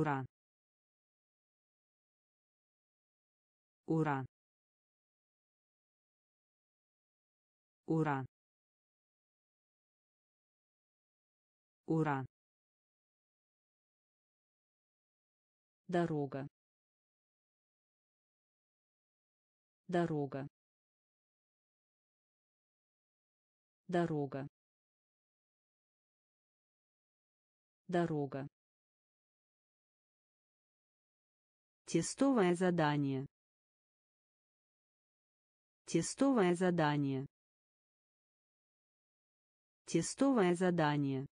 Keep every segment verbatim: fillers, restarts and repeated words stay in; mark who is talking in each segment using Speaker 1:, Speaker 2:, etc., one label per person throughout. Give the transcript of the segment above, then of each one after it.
Speaker 1: уран, уран, уран, уран, дорога, дорога, дорога, дорога, тестовое задание, тестовое задание, тестовое задание,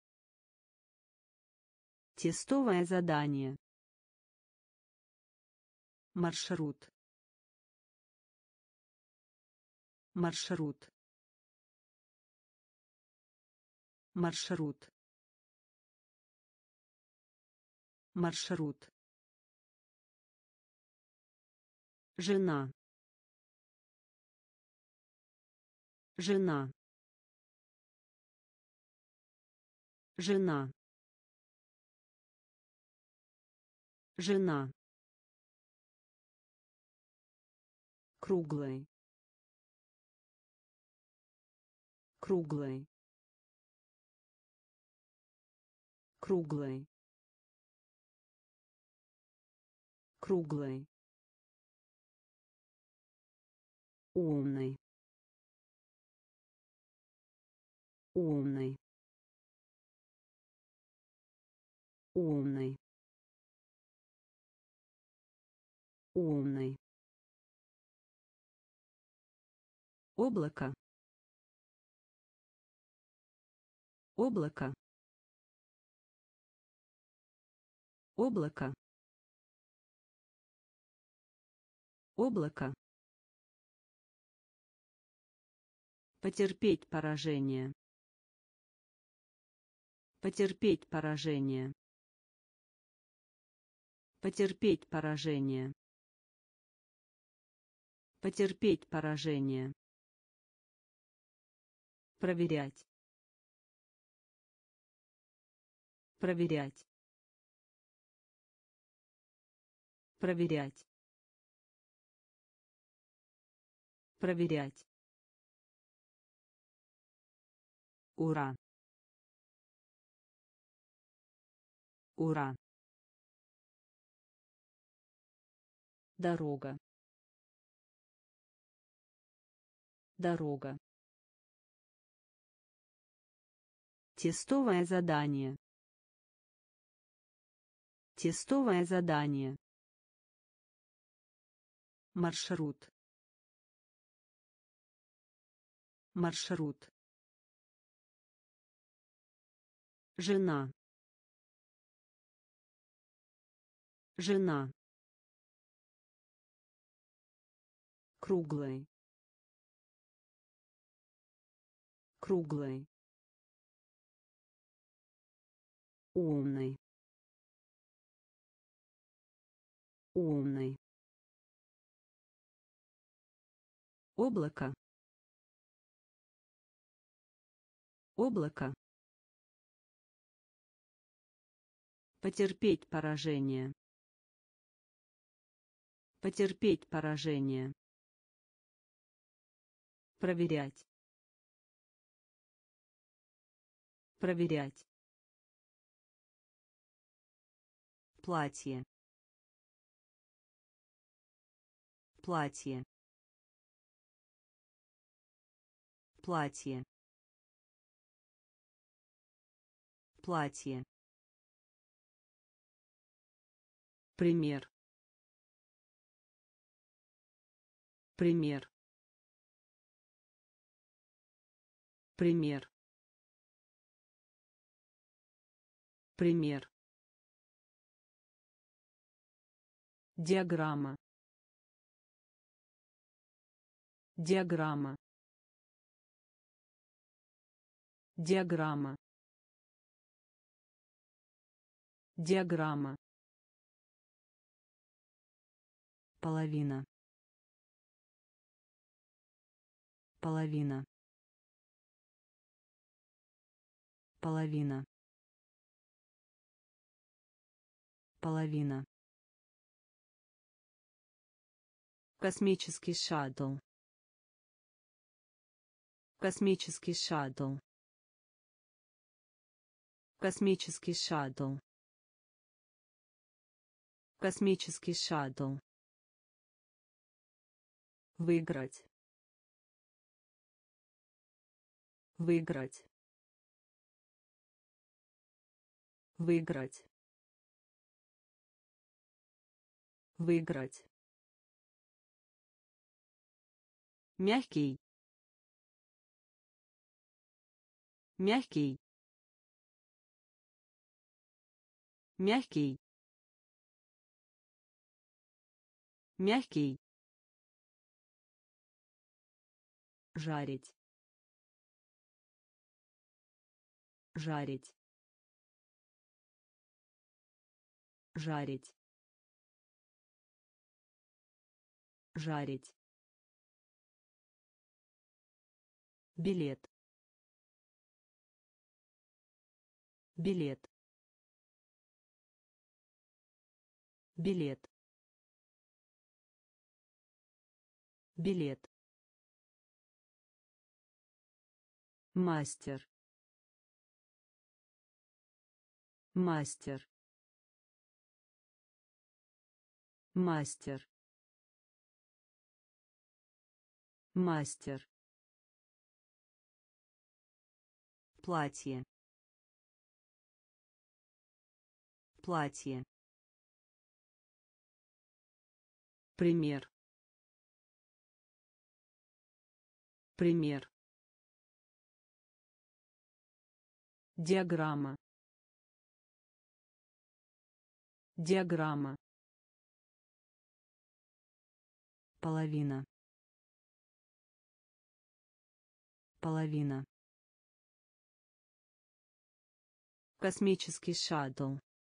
Speaker 1: тестовое задание, маршрут, маршрут, маршрут, маршрут, жена, жена, жена, жена, круглый, круглый, круглый, круглый, умный, умный, умный, умный, облако, облако, облако, облако, потерпеть поражение, потерпеть поражение, потерпеть поражение, потерпеть поражение, проверять, проверять, проверять, проверять, уран, уран, дорога, дорога, тестовое задание, тестовое задание, маршрут, маршрут, жена, жена, круглый, круглый, умный, умный, облако, облако, потерпеть поражение, потерпеть поражение, проверять, проверять, платье, платье, платье, платье, пример, пример, пример, пример, диаграмма, диаграмма, диаграмма, диаграмма, половина, половина, половина, Половина. Космический шаттл. Космический шаттл. Космический шаттл. Космический шаттл. Выиграть. Выиграть. Выиграть. Выиграть. Мягкий. Мягкий. Мягкий. Мягкий. Жарить. Жарить. Жарить. Жарить. Билет. Билет. Билет. Билет. Мастер. Мастер. Мастер. Мастер. Платье. Платье. Пример. Пример. Диаграмма. Диаграмма. Половина. Половина. Космический шаттл.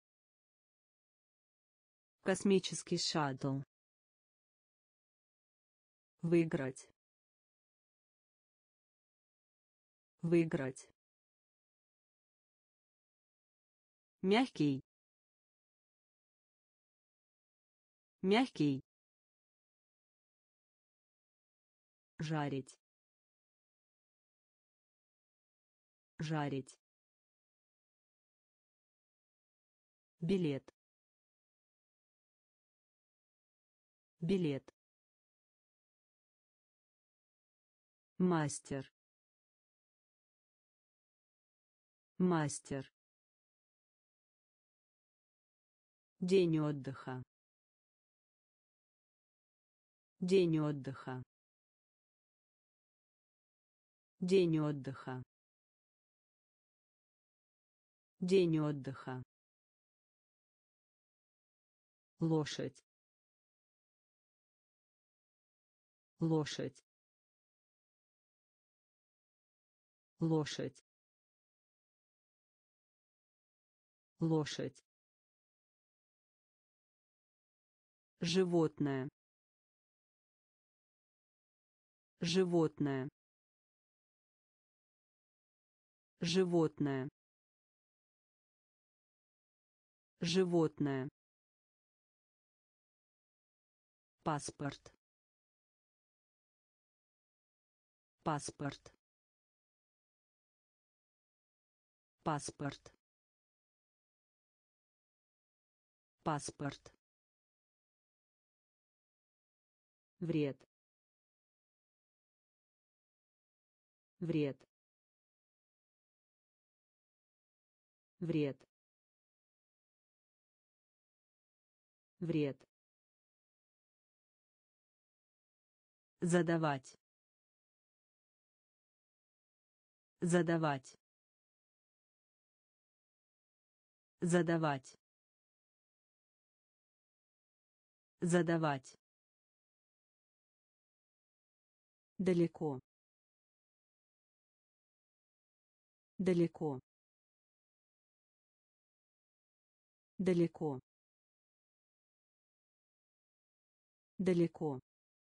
Speaker 1: Космический шаттл. Выиграть. Выиграть. Мягкий. Мягкий. Жарить. Жарить. Билет. Билет. Мастер. Мастер. День отдыха. День отдыха. День отдыха. День отдыха. Лошадь. Лошадь. Лошадь. Лошадь. Животное. Животное. Животное. Животное. Паспорт. Паспорт. Паспорт. Паспорт. Вред. Вред. Вред. Вред. Задавать. Задавать. Задавать. Задавать. Далеко. Далеко. Далеко. Далеко.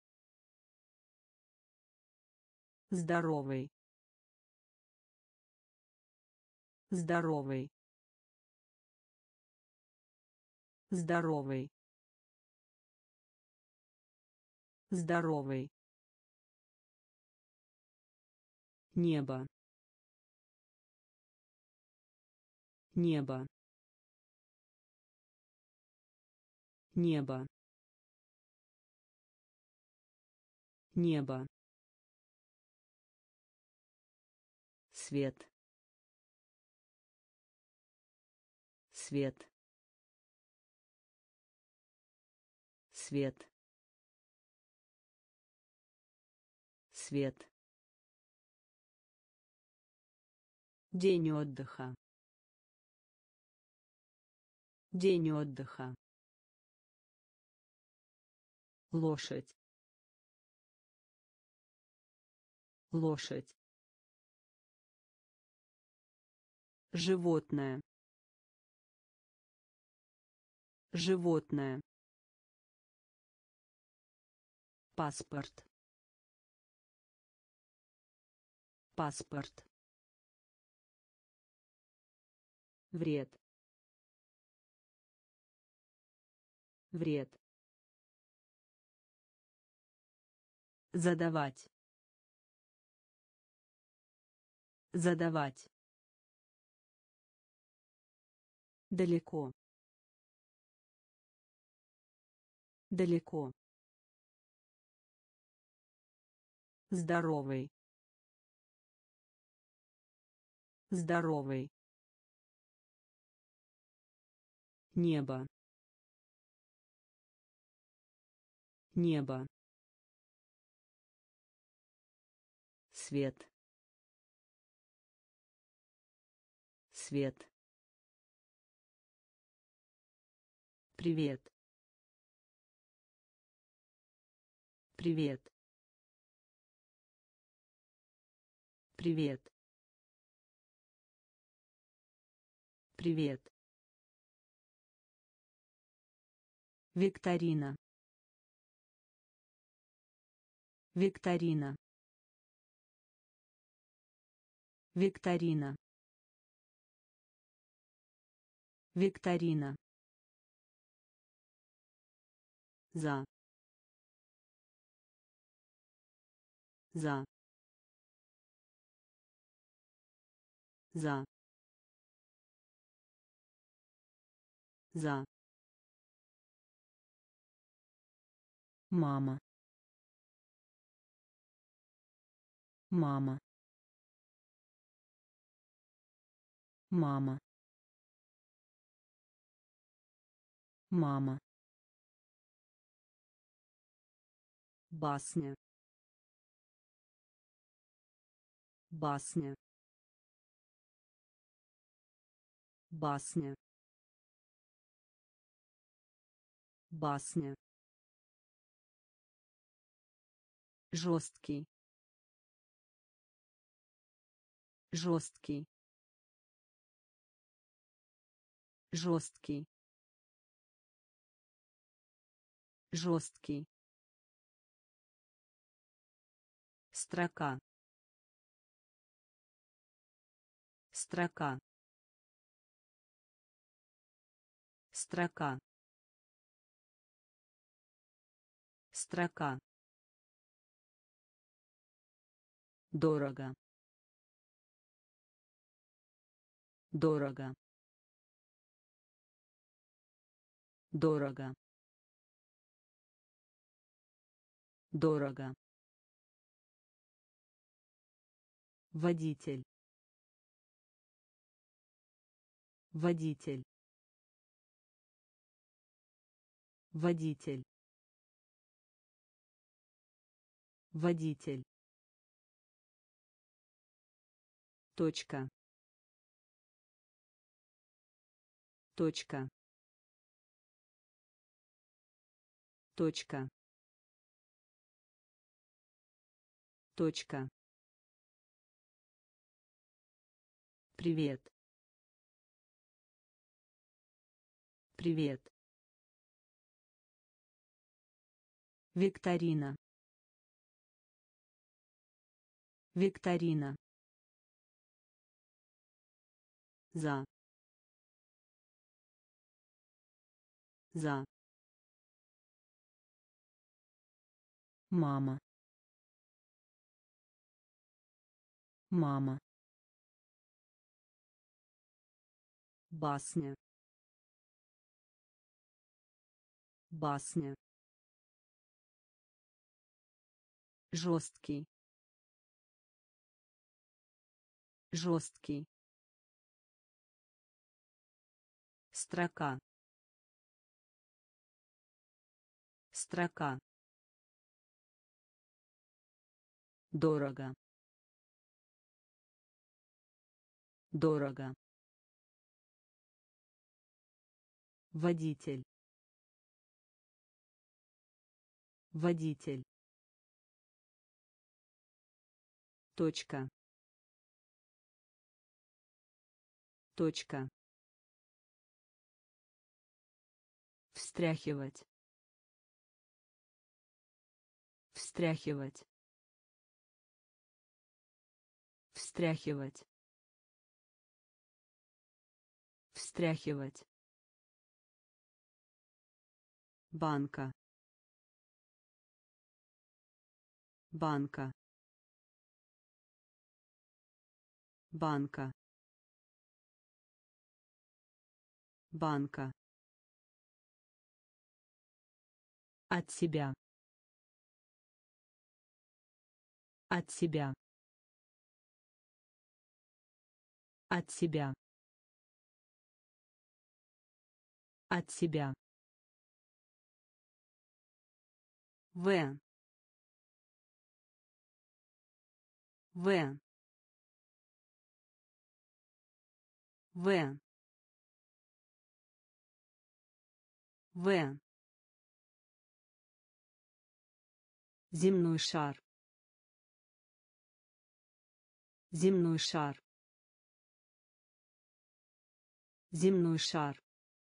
Speaker 1: Здоровый. Здоровый. Здоровый. Здоровый. Небо. Небо. Небо. Небо. Свет. Свет. Свет. Свет. День отдыха. День отдыха. Лошадь. Лошадь. Животное. Животное. Паспорт. Паспорт. Вред. Вред. Задавать. Задавать. Далеко. Далеко. Здоровый. Здоровый. Небо. Небо. Свет. Свет. Привет. Привет. Привет. Привет. Викторина. Викторина. Викторина. Викторина. За. За. За. За. Мама. Мама. Мама. Мама. Басня. Басня. Басня. Басня. Жесткий. Жесткий. Жесткий. Жесткий. Строка. Строка. Строка. Строка. Дорого. Дорого. Дорого. Дорого. Водитель. Водитель. Водитель. Водитель. Точка. Точка. Точка. Точка. Привет. Привет. Викторина. Викторина. За. За.
Speaker 2: Мама. Мама.
Speaker 1: Басня. Басня. Жесткий. Жесткий. Строка. Строка. Дорого. Дорого. Водитель. Водитель. Точка. Точка. Встряхивать. Встряхивать. Встряхивать. Встряхивать. Банка. Банка. Банка. Банка. От себя. От себя. От себя. От себя. В. В. В. В. Земной шар. Земной шар. Земной шар.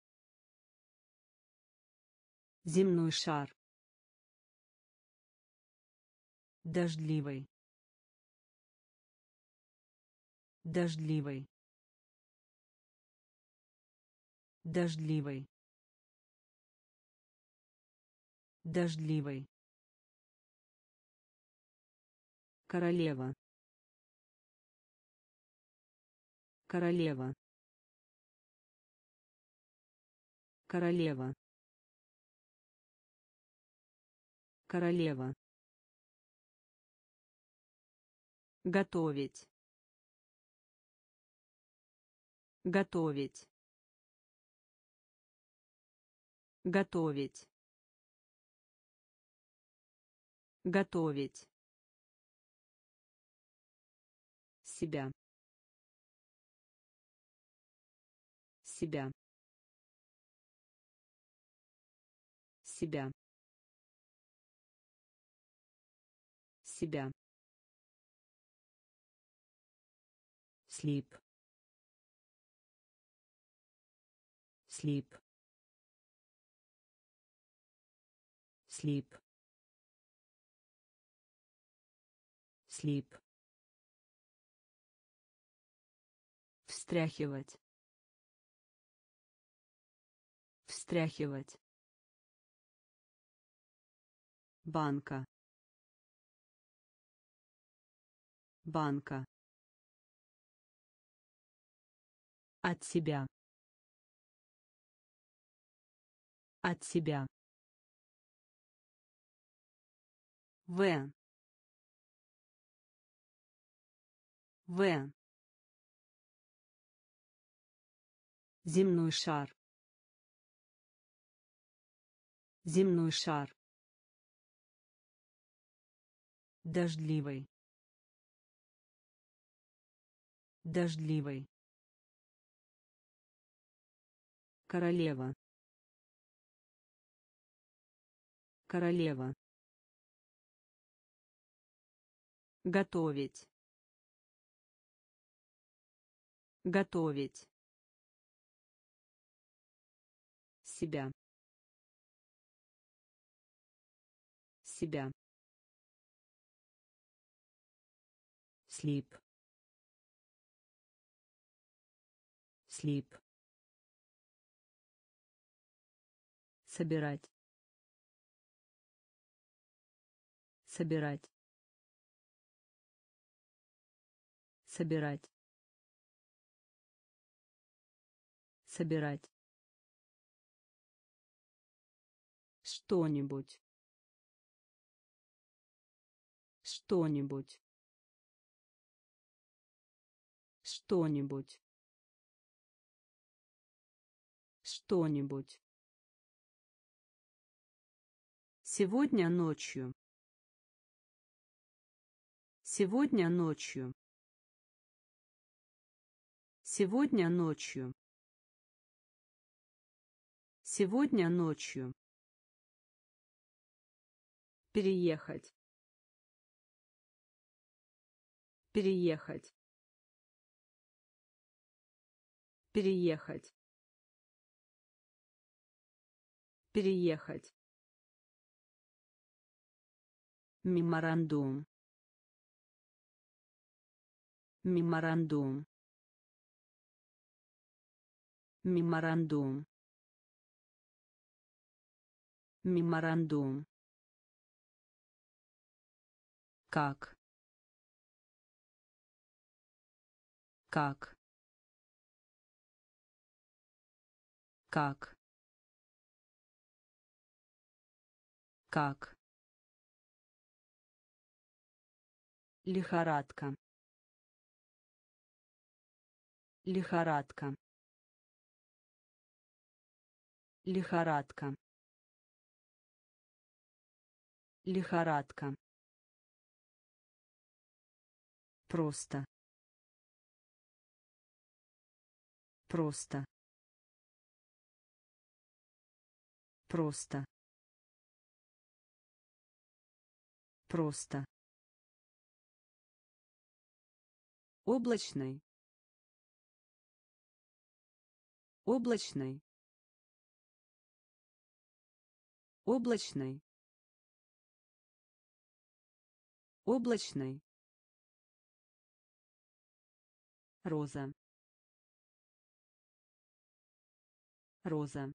Speaker 1: Земной шар. Дождливый. Дождливый. Дождливый. Дождливый. Королева. Королева. Королева. Королева. Готовить. Готовить. Готовить. Готовить. Себя. Себя. Себя. Себя. Слип. Слип. Слип. Слип. Встряхивать. Встряхивать. Банка. Банка. От себя. От себя. В. В. Земной шар. Земной шар. Дождливый. Дождливый. Королева. Королева. Готовить. Готовить. Себя. Себя. Слип. Слип.
Speaker 2: собирать, собирать, собирать, собирать,
Speaker 1: что-нибудь, что-нибудь, что-нибудь, что-нибудь. Сегодня ночью. Сегодня ночью. Сегодня ночью. Сегодня ночью. Переехать. Переехать. Переехать. Переехать. Меморандум. Меморандум. Меморандум. Меморандум. Как? Как? Как? Как? Лихорадка. Лихорадка. Лихорадка. Лихорадка. Просто. Просто. Просто. Просто. Облачный. Облачный. Облачный. Облачный. Роза. Роза.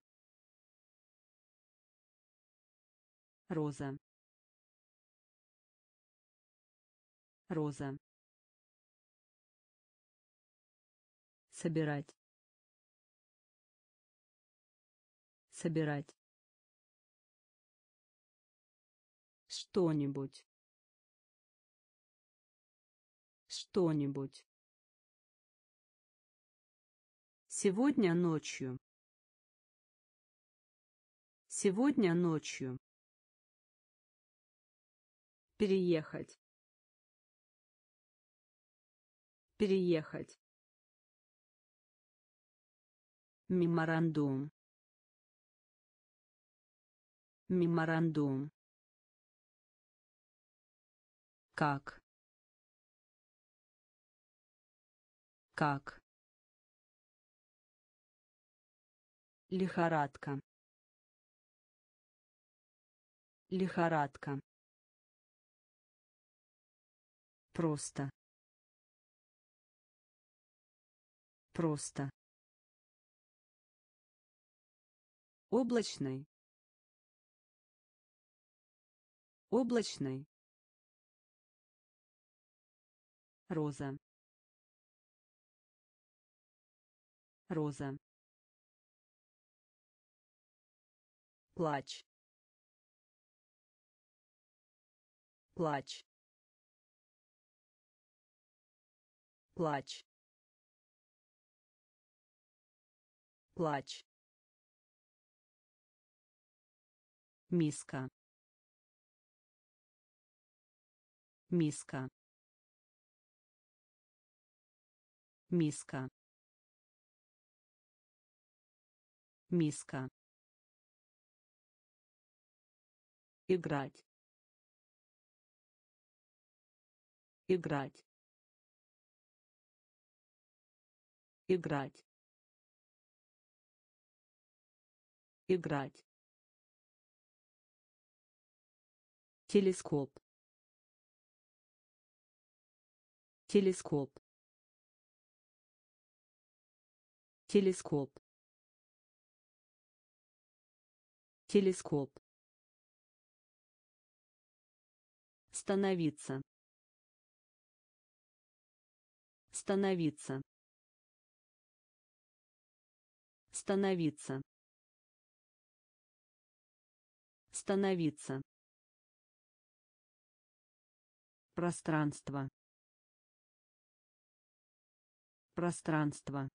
Speaker 1: Роза. Роза. Собирать. Собирать. Что-нибудь. Что-нибудь. Сегодня ночью. Сегодня ночью. Переехать. Переехать. Меморандум. Меморандум. Как? Как? Лихорадка. Лихорадка. Просто. Просто. Облачный. Облачный. Роза. Роза. Плач. Плач. Плач. Плач. Миска. Миска. Миска. Миска. Играть. Играть. Играть. Играть. Телескоп. Телескоп. Телескоп. телескоп, становиться, становиться, становиться, становиться, пространство, пространство,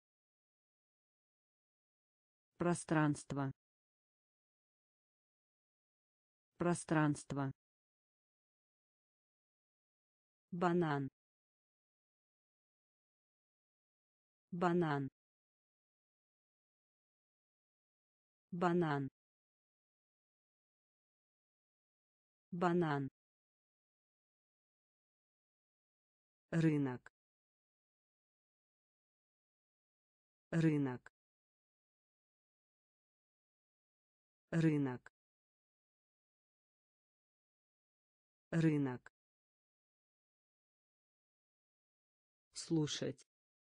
Speaker 1: пространство, пространство, банан, банан, банан, банан, рынок, рынок, рынок, рынок, слушать,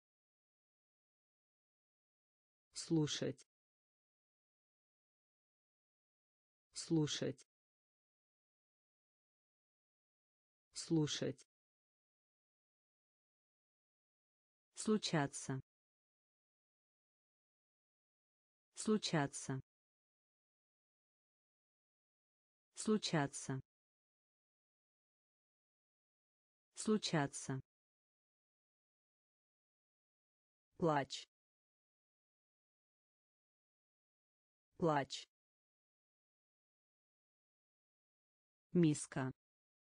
Speaker 1: слушать, слушать, слушать, случаться, случаться, случаться, случаться, плач, плач, миска,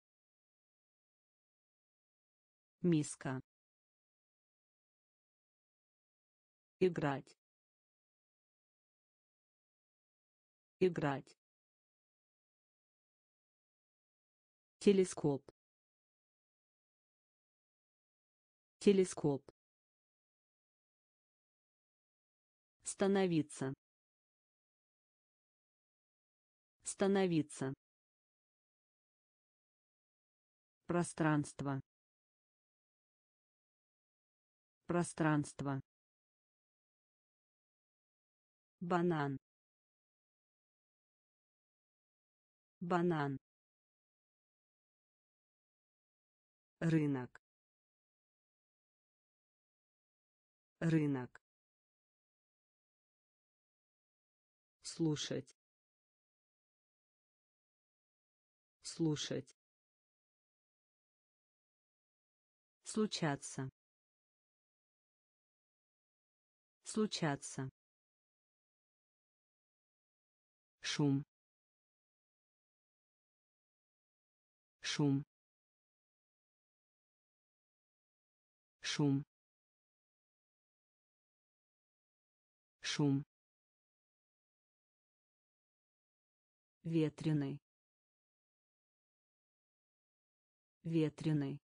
Speaker 1: миска, играть, играть, телескоп, телескоп, становиться, становиться, пространство, пространство, банан, банан, рынок, рынок, слушать, слушать, случаться, случаться, шум, шум, шум, шум, ветреный, ветреный,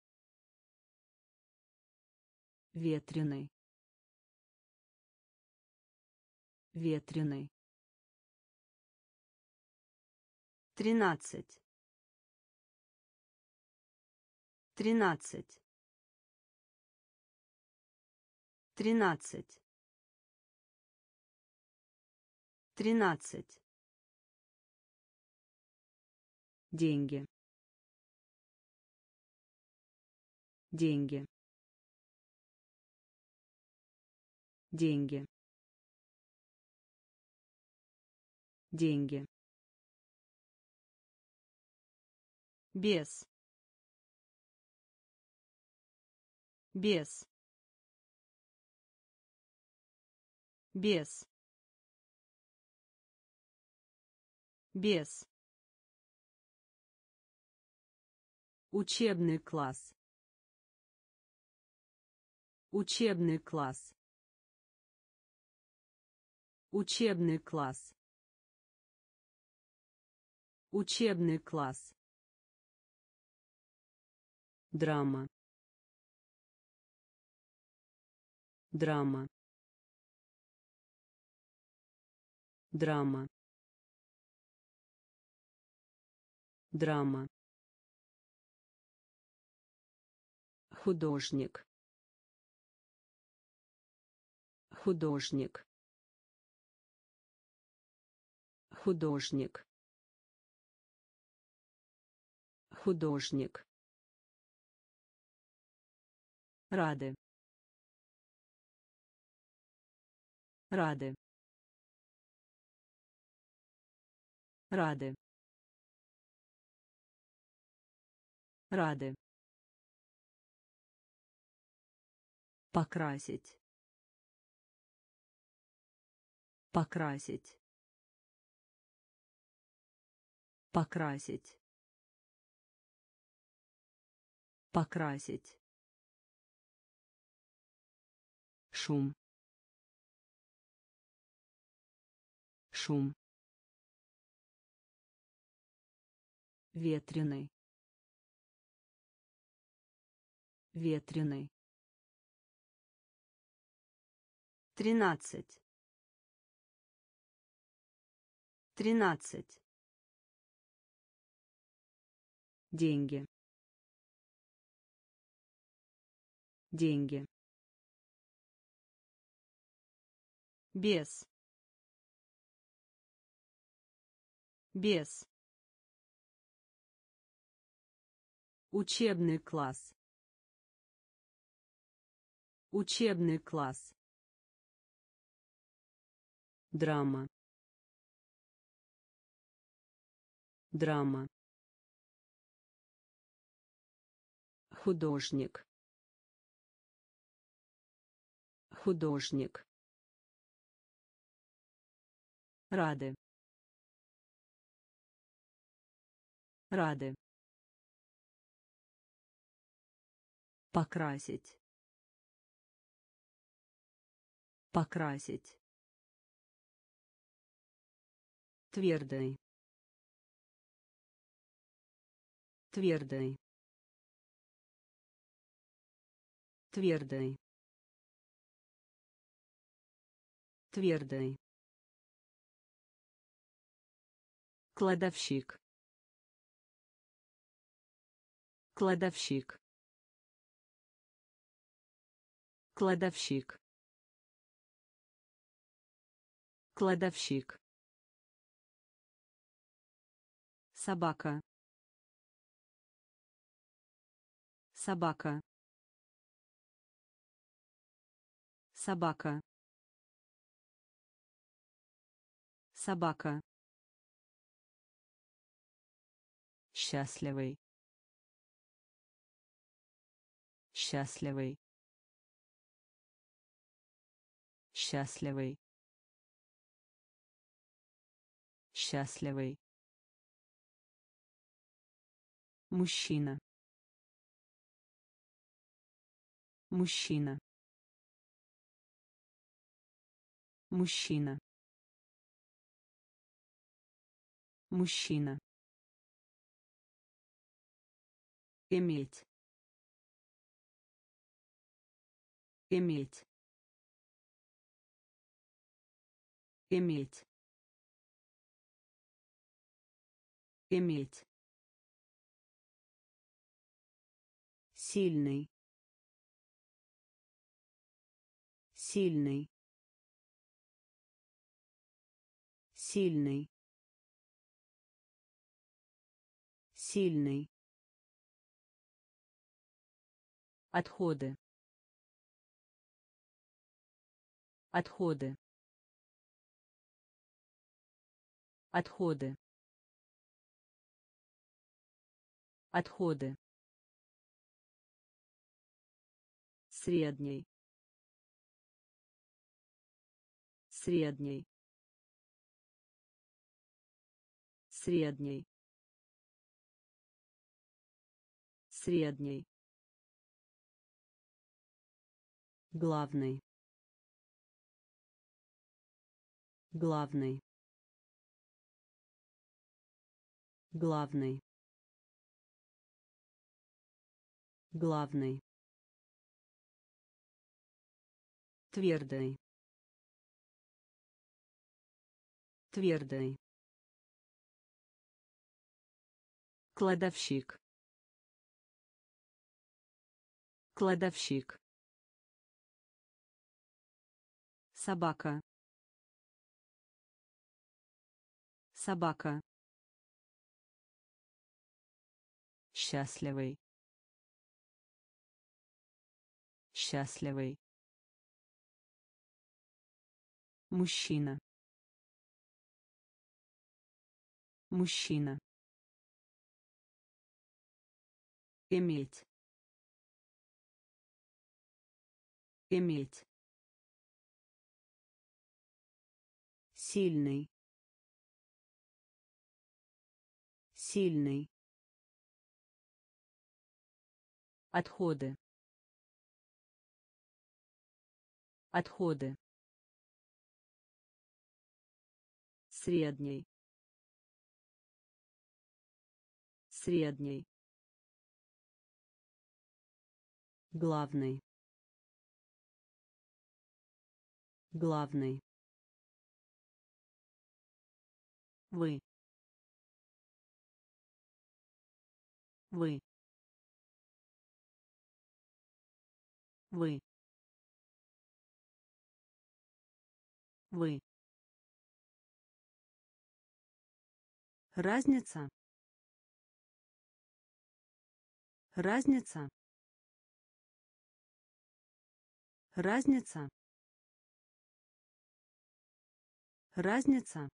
Speaker 1: ветреный, ветреный, тринадцать, тринадцать, тринадцать, тринадцать, деньги, деньги, деньги, деньги, без, без, без, без, учебный класс, учебный класс, учебный класс, учебный класс, драма, драма, драма, драма, художник, художник,
Speaker 2: художник, художник, рады, рады, рады, рады, покрасить, покрасить, покрасить, покрасить, шум, шум, ветреный, ветреный, тринадцать, тринадцать, деньги, деньги, без, без, учебный класс, учебный класс,
Speaker 1: драма, драма,
Speaker 2: художник, художник, рады, рады, покрасить, покрасить, твердый, твердый, твердый, твердый, кладовщик, кладовщик, кладовщик, кладовщик, собака, собака, собака, собака, счастливый, счастливый, счастливый, счастливый, мужчина, мужчина, мужчина, мужчина, иметь, иметь, иметь, иметь, сильный, сильный, сильный, сильный, отходы, отходы, отходы, отходы, средний, средний, средний, средний, главный, главный, главный, главный, твердый, твердый, кладовщик, кладовщик, собака, Собака.
Speaker 1: Счастливый. Счастливый. Мужчина. Мужчина. Иметь. Иметь. Сильный. Сильный. Отходы. Отходы. Средний. Средний. Главный. Главный. Вы. Вы. Вы. Вы. Разница. Разница. Разница. Разница.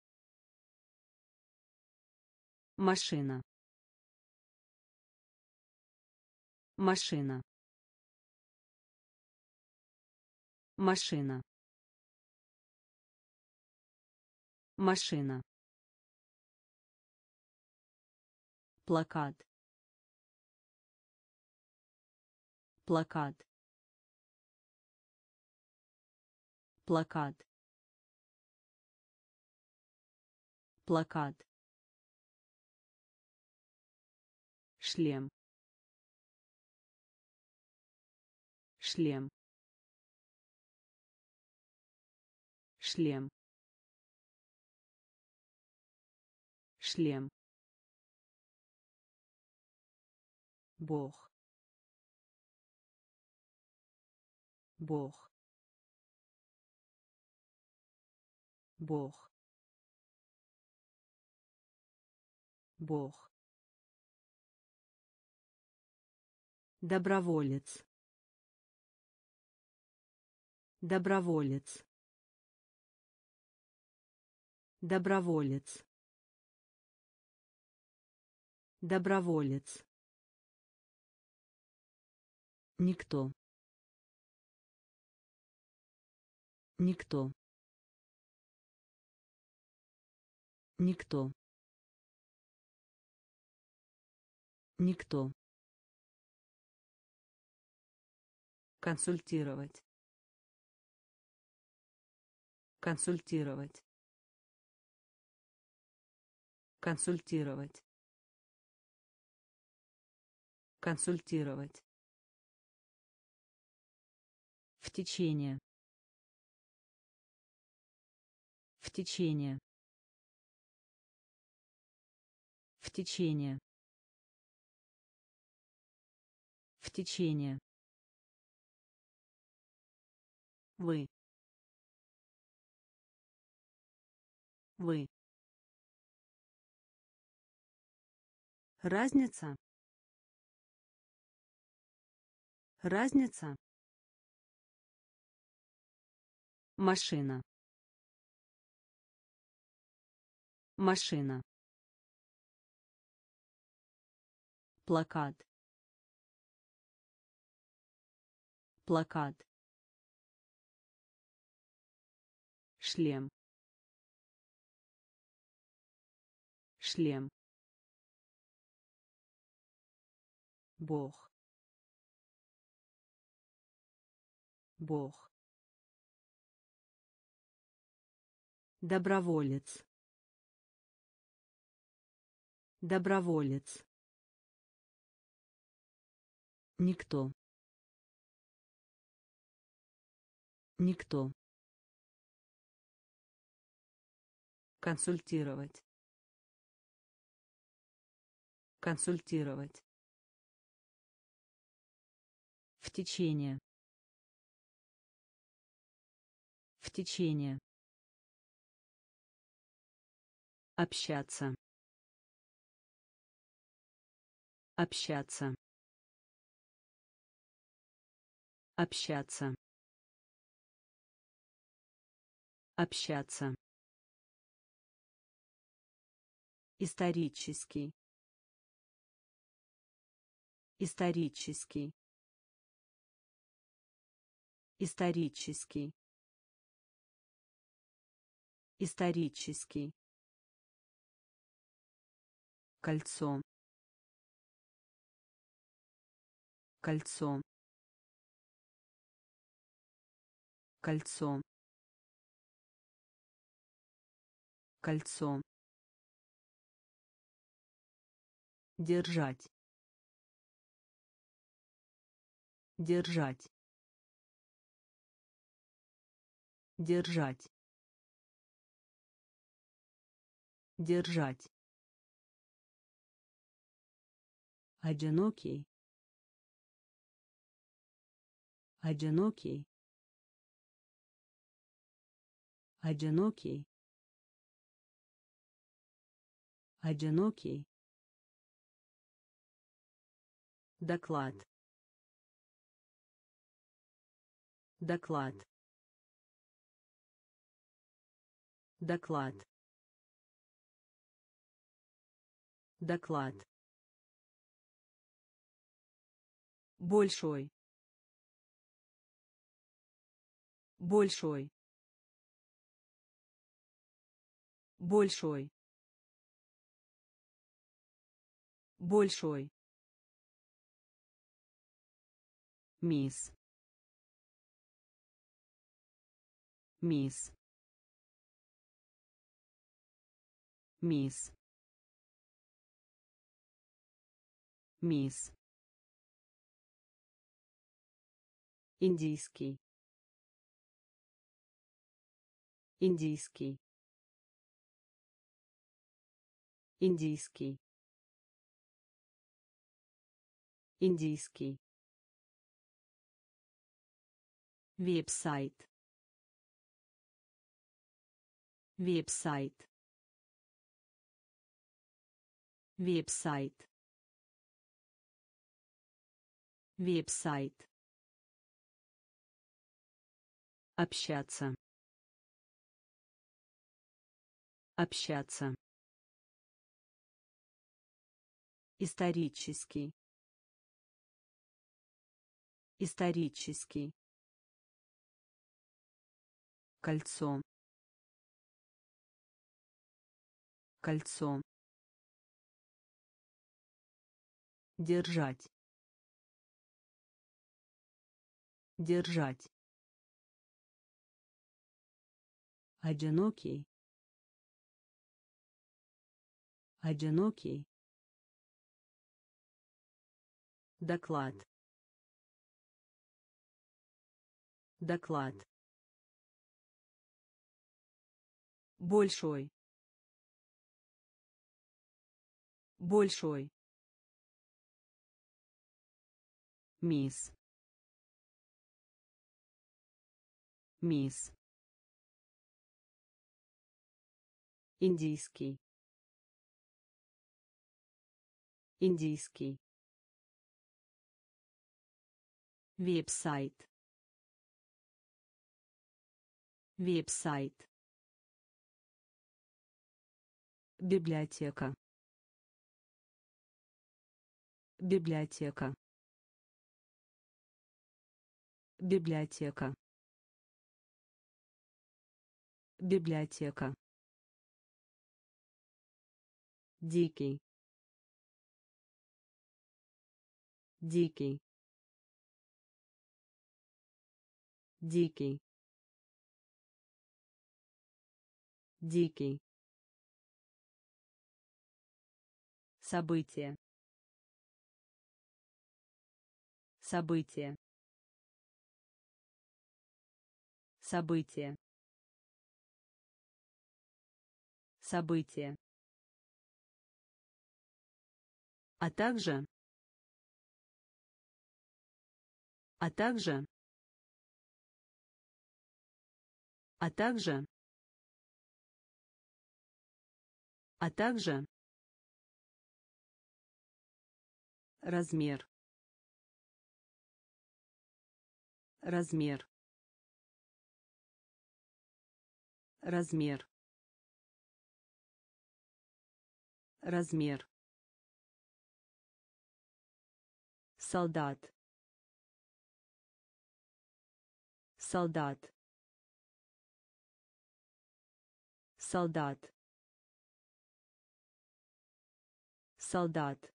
Speaker 1: Машина. Машина. Машина. Машина. Плакат. Плакат. Плакат. Плакат. Шлем. Шлем. Шлем. Шлем. Бог. Бог. Бог. Бог. Доброволец. Доброволец. Доброволец. Доброволец. Никто. Никто. Никто. Никто. Консультировать. Консультировать. Консультировать. Консультировать. В течение. В течение. В течение. В течение. Вы. Вы. Разница. Разница. Машина. Машина. Плакат. Плакат. Шлем. Шлем. Бог. Бог. Доброволец. Доброволец. Никто. Никто. Консультировать. Консультировать. В течение. В течение.
Speaker 2: Общаться. Общаться. Общаться. Общаться. Исторический. Исторический. Исторический. Исторический. Кольцо. Кольцо. Кольцо. Кольцо. Держать. Держать. Держать. Держать. Одинокий. Одинокий. Одинокий. Одинокий. Доклад. Доклад. Доклад. Доклад. Большой. Большой. Большой. Большой. Мисс. Мисс. Мисс. Мисс. Индийский. Индийский. Индийский. Индийский. Веб-сайт. Веб-сайт. Веб-сайт. Веб-сайт. Общаться. Общаться. Исторический. Исторический. Кольцо. Кольцо. Держать. Держать. Одинокий. Одинокий. Доклад. Доклад. Большой. Большой. Мисс. Мисс. Индийский. Индийский. Веб-сайт. Веб-сайт. Библиотека. Библиотека. Библиотека. Библиотека. Дикий. Дикий. Дикий. Дикий. Событие. Событие. Событие. Событие. А также. А также. А также. а также размер, размер, размер, размер, солдат, солдат, солдат, солдат,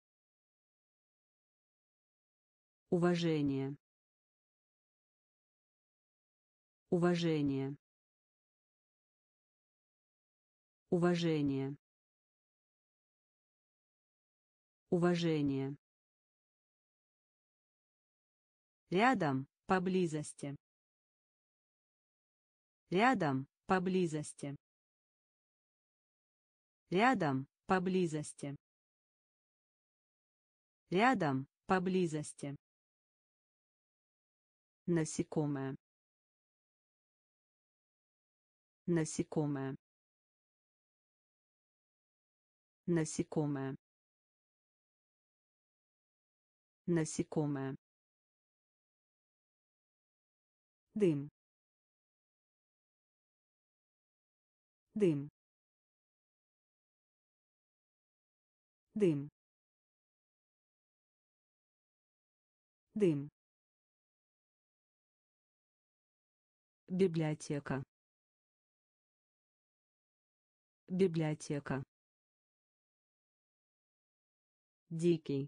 Speaker 2: уважение, уважение, уважение, уважение, рядом, поблизости, рядом, поблизости, рядом, поблизости, рядом, поблизости, насекомое, насекомое, насекомое, насекомое, дым, дым, дым, дым, библиотека, библиотека, дикий,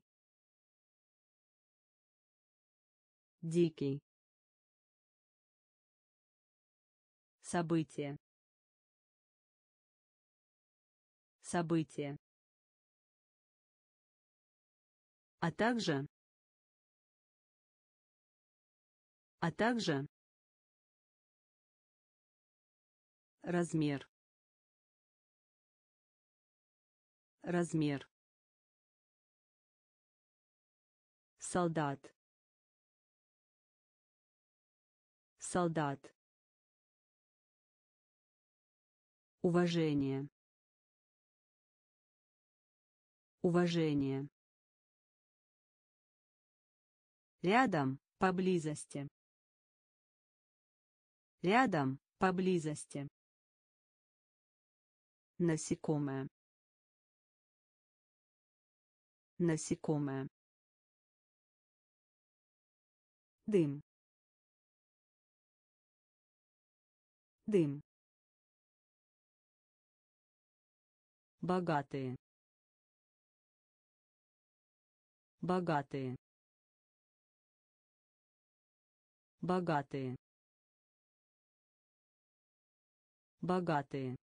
Speaker 2: дикий, событие, событие, а также, а также размер, размер, солдат, солдат, уважение, уважение, рядом, поблизости, рядом, поблизости, насекомое, насекомое, дым, дым, богатые, богатые, богатые, богатые,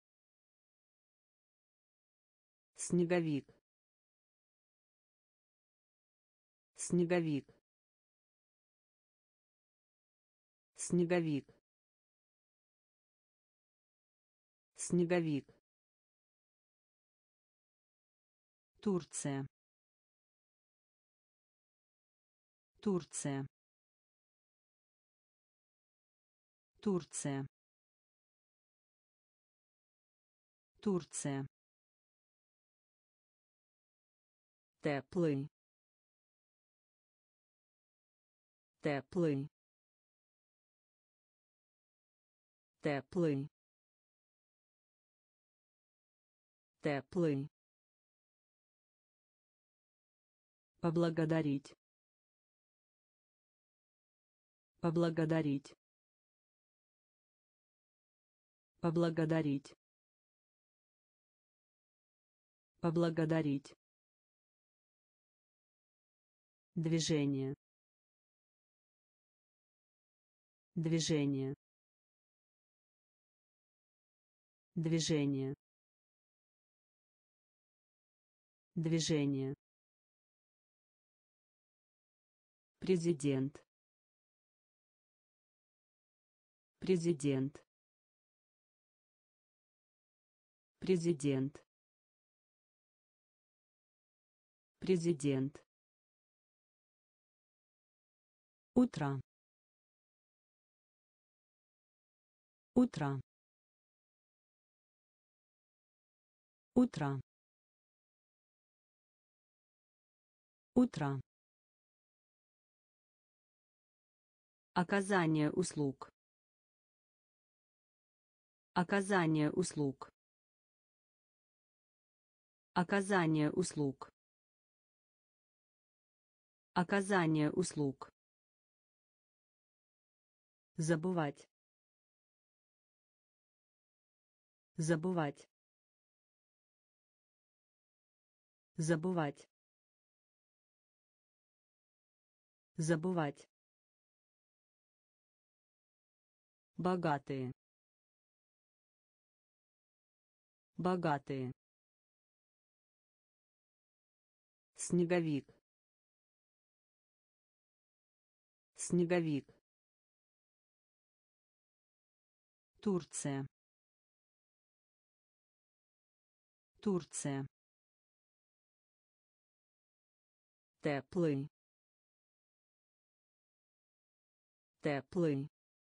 Speaker 2: снеговик, снеговик, снеговик, снеговик, Турция, Турция, Турция, Турция, теплый, теплый, теплый, теплый, поблагодарить, поблагодарить, поблагодарить, поблагодарить, движение, движение, движение, движение, президент, президент, президент, президент, утро, утро, Утро. Утро. Оказание услуг. Оказание услуг. Оказание услуг. Оказание услуг. Забывать. Забывать. Забывать. Забывать. Богатые. Богатые. Снеговик. Снеговик. Турция. Турция. Теплый. Теплый.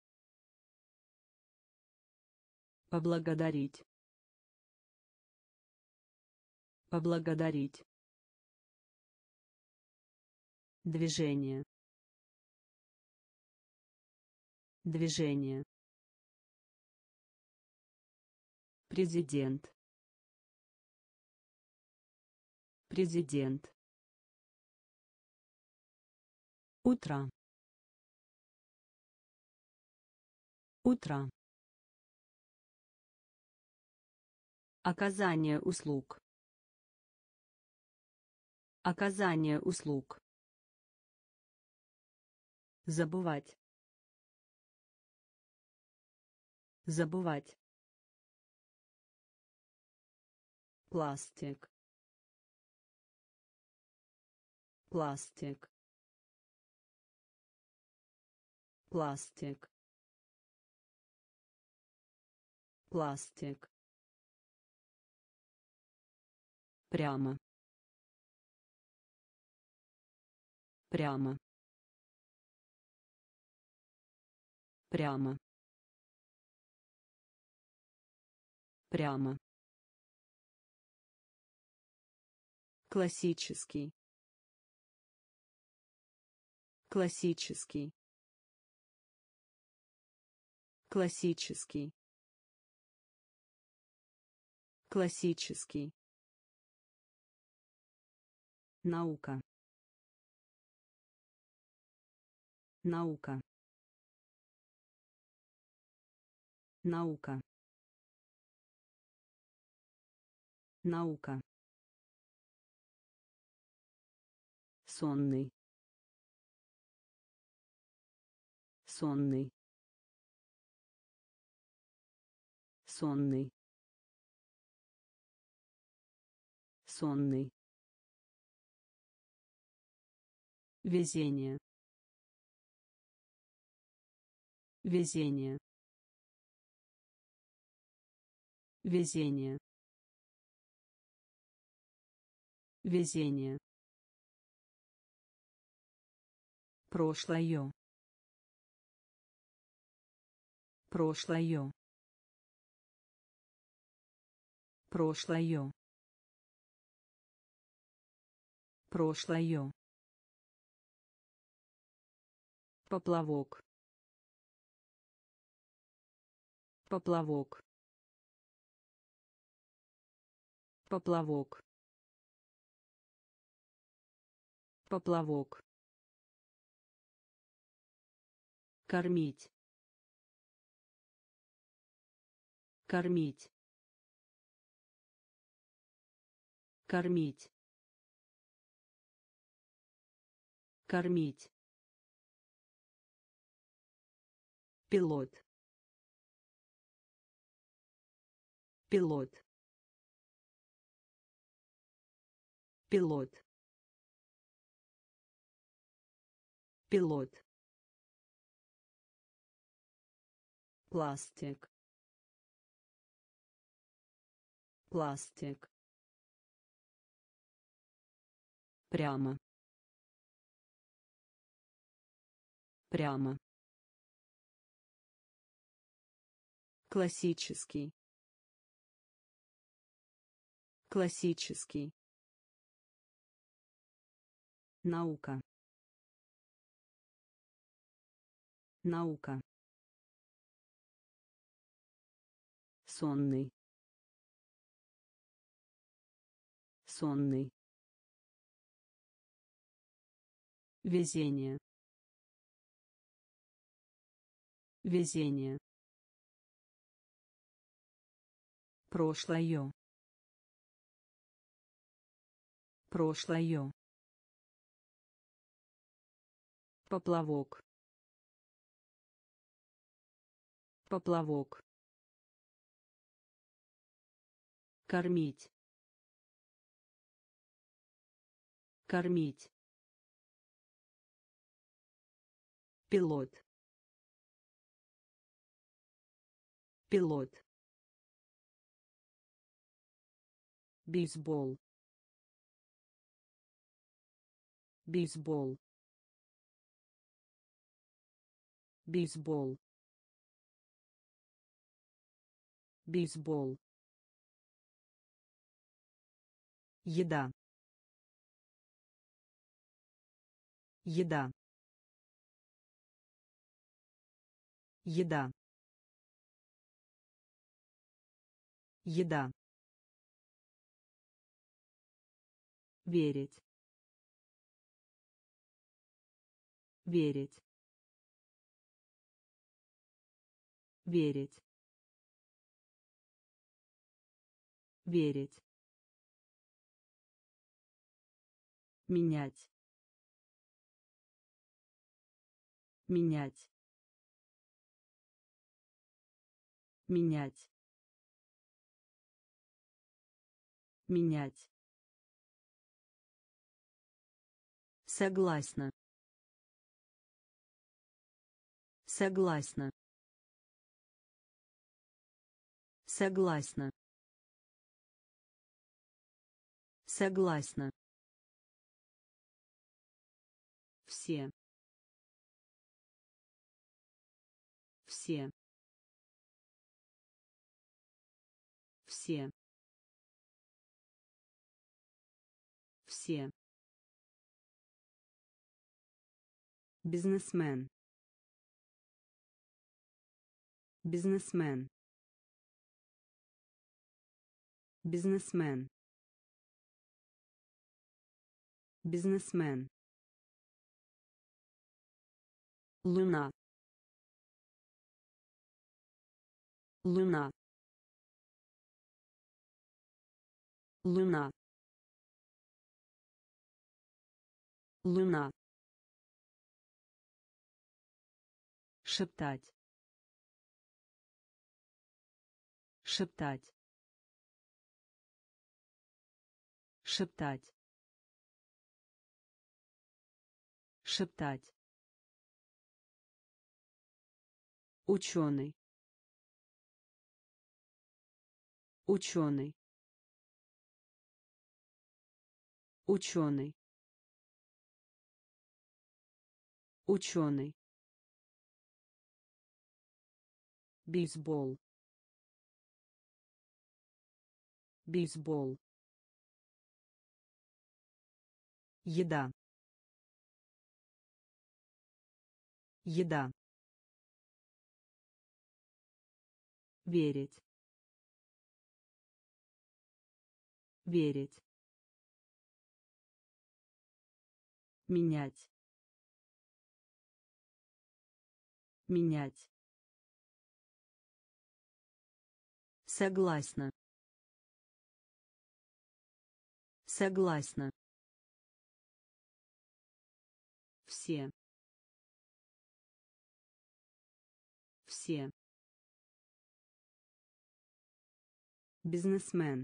Speaker 2: Поблагодарить. Поблагодарить. Движение. Движение. Президент. Президент. Утро. Утро. Оказание услуг. Оказание услуг. Забывать. Забывать. Пластик. Пластик. Пластик. Пластик. Прямо. Прямо. Прямо. Прямо. Классический. Классический. Классический. Классический. Наука. Наука. Наука. Наука. Сонный. Сонный. Сонный. Сонный. Везение. Везение. Везение. Везение. Прошлое. Прошлое. Прошлое. Прошлое. Поплавок. Поплавок. Поплавок. Поплавок. Кормить. Кормить. Кормить. Кормить. Пилот. Пилот. Пилот. Пилот. Пластик. Пластик. Прямо. Прямо. Классический.
Speaker 1: Классический. Наука. Наука. Сонный. Сонный. Везение. Везение. Прошлое. Прошлое. Поплавок. Поплавок. Кормить. Кормить. Пилот. Пилот. Бейсбол. Бейсбол. Бейсбол. Бейсбол. Еда. Еда. Еда. Еда. Верить. Верить. Верить. Верить. Менять. Менять. Менять. Менять. Согласна. Согласна. Согласна. Согласна. Все. Все. Все. Все. Бизнесмен. Бизнесмен. Бизнесмен. Бизнесмен. Луна. Луна. Луна. Луна. Шептать. Шептать. Шептать. Шептать. Ученый. Ученый. Ученый. Ученый. Бейсбол. Бейсбол. Еда. Еда. Верить. Верить. Менять. Менять. Согласна. Согласна. Все. Все. Бизнесмен.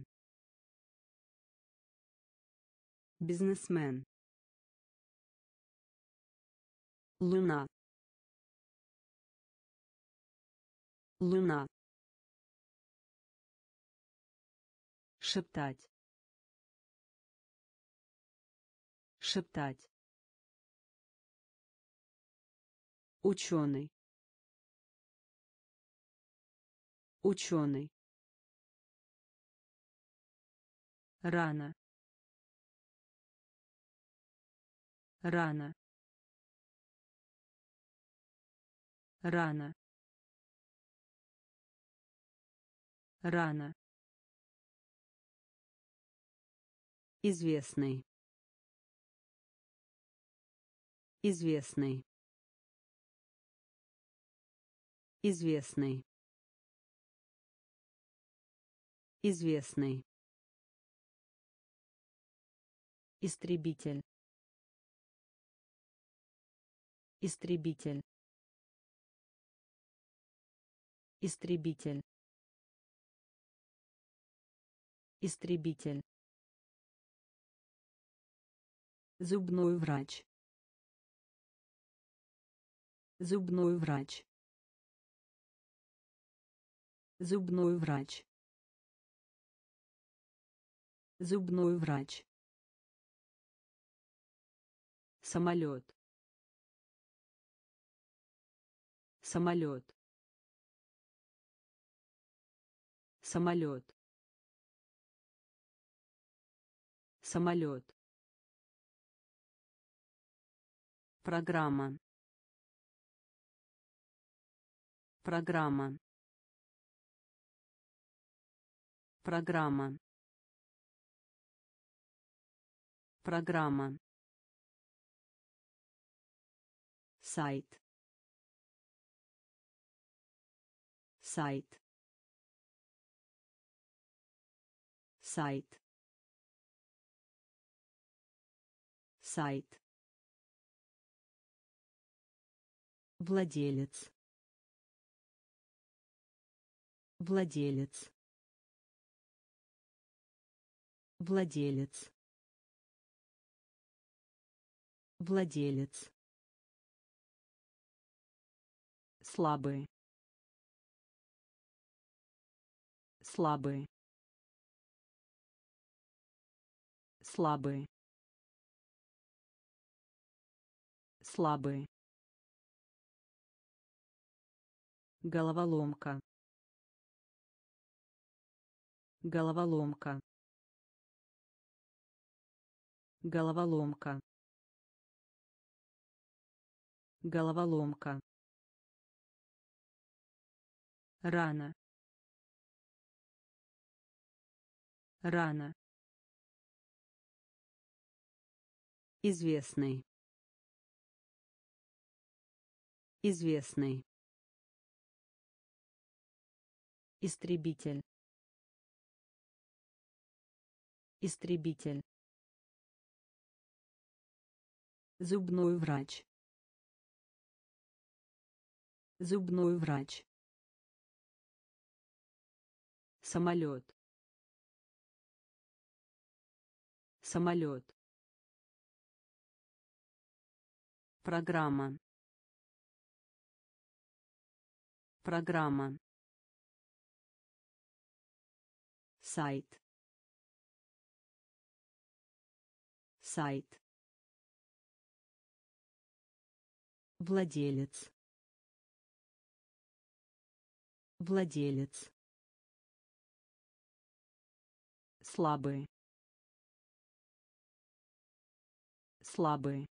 Speaker 1: Бизнесмен. Луна. Луна. Шептать. Шептать. Ученый. Ученый. рано, рано, рано, рано, известный, известный, известный, известный, истребитель, истребитель, истребитель, истребитель, зубной врач, зубной врач, зубной врач, зубной врач, самолет, самолет, самолет, самолет, программа, программа, программа, программа, сайт, сайт, сайт, сайт, владелец, владелец, владелец, владелец, слабый, слабый, слабый, слабый, головоломка, головоломка, головоломка, головоломка, рано, рано, известный, известный, истребитель, истребитель, зубной врач, зубной врач, самолет, самолет, программа, программа, сайт, сайт, владелец, владелец, слабый, слабый,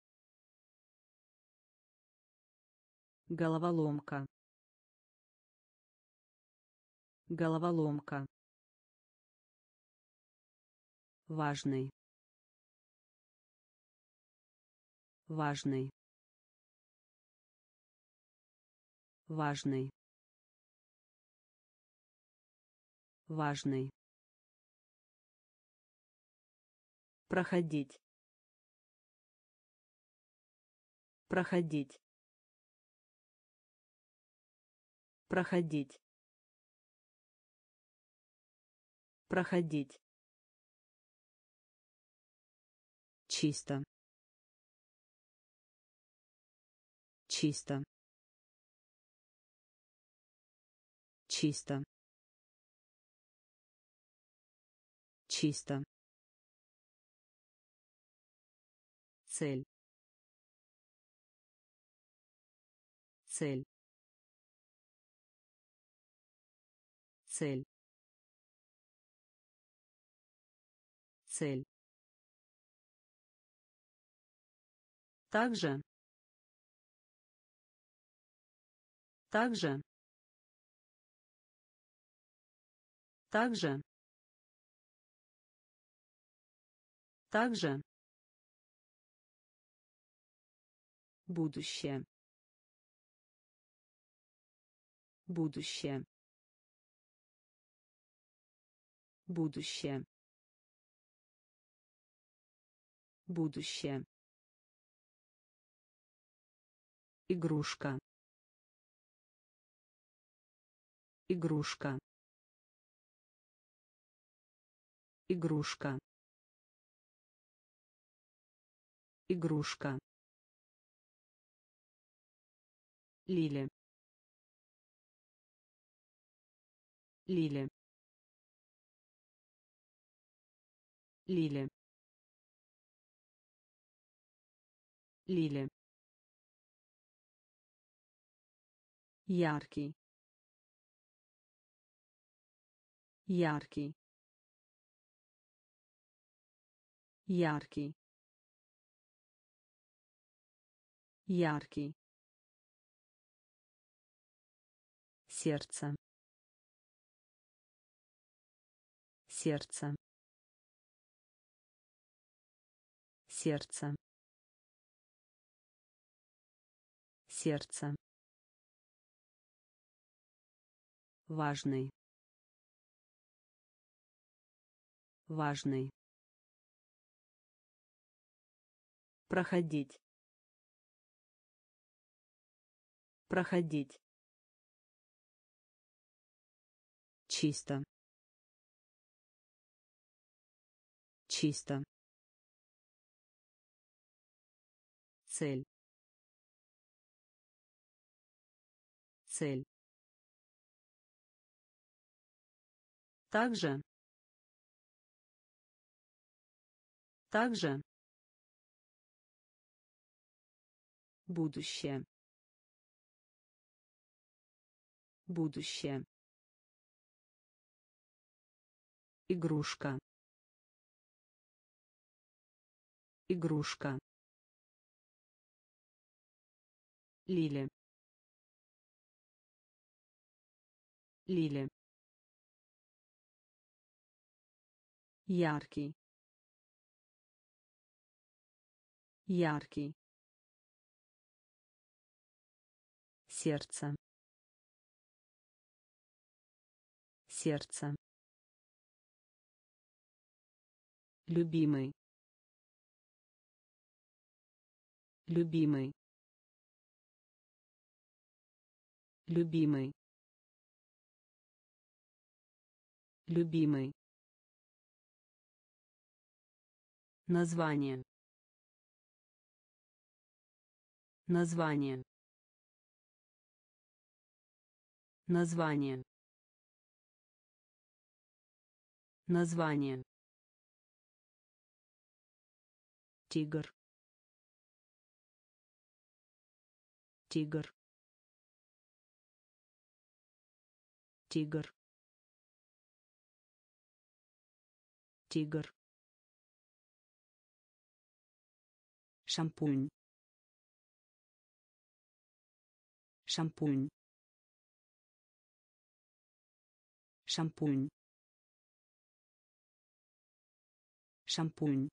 Speaker 1: головоломка, головоломка, важный, важный, важный, важный, проходить, проходить, проходить, проходить, чисто, чисто, чисто, чисто, цель, цель, цель, цель,
Speaker 2: Также. Также. Также. Также.
Speaker 1: будущее, будущее, будущее, будущее, игрушка, игрушка, игрушка, игрушка, лиля, лиля, лиля, лиля, яркий, яркий, яркий, яркий, сердце, сердце, сердце, сердце, важный, важный, проходить, проходить, чисто, чисто, цель, цель,
Speaker 2: Также. Также.
Speaker 1: будущее, будущее, игрушка, игрушка, лиля, лиля, яркий, яркий, сердце, сердце, любимый, любимый, любимый, любимый,
Speaker 2: Название. Название. Название. Название.
Speaker 1: тигр, тигр, тигр, тигр, шампунь, шампунь, шампунь, шампунь,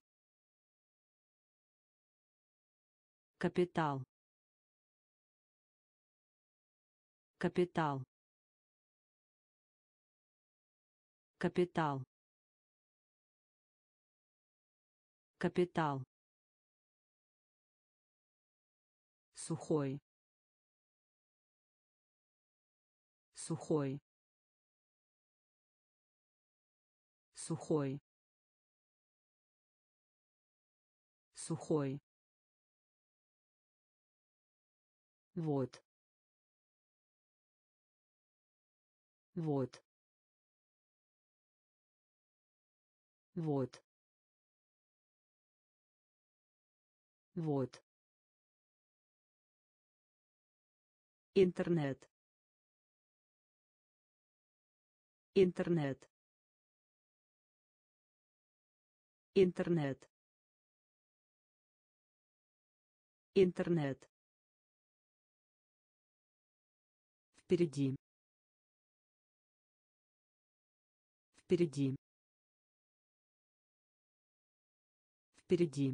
Speaker 2: Капитал. Капитал. Капитал. Капитал. Сухой. Сухой. Сухой. Сухой. Вот. Вот. Вот. Вот. Интернет. Интернет.
Speaker 1: интернет, интернет, впереди, впереди, впереди,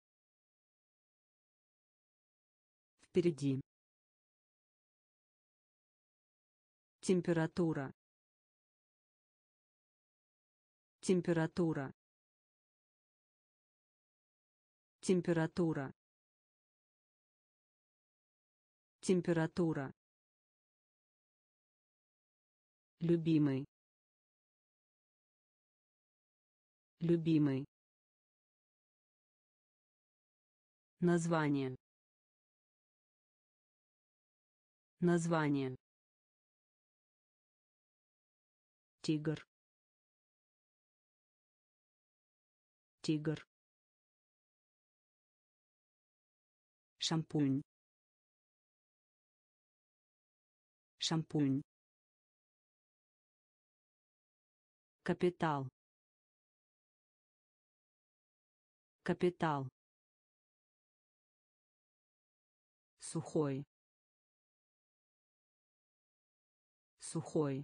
Speaker 1: впереди, температура, температура, температура, температура, любимый, любимый, название, название, тигр, тигр, шампунь, шампунь, капитал, капитал, сухой, сухой,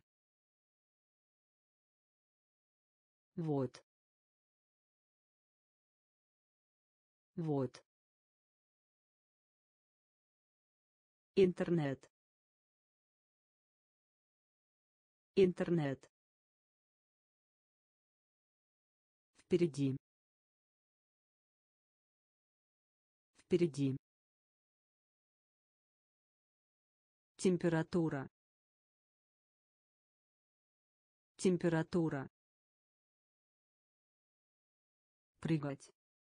Speaker 1: вот, вот, интернет, интернет, впереди, впереди, температура, температура, прыгать,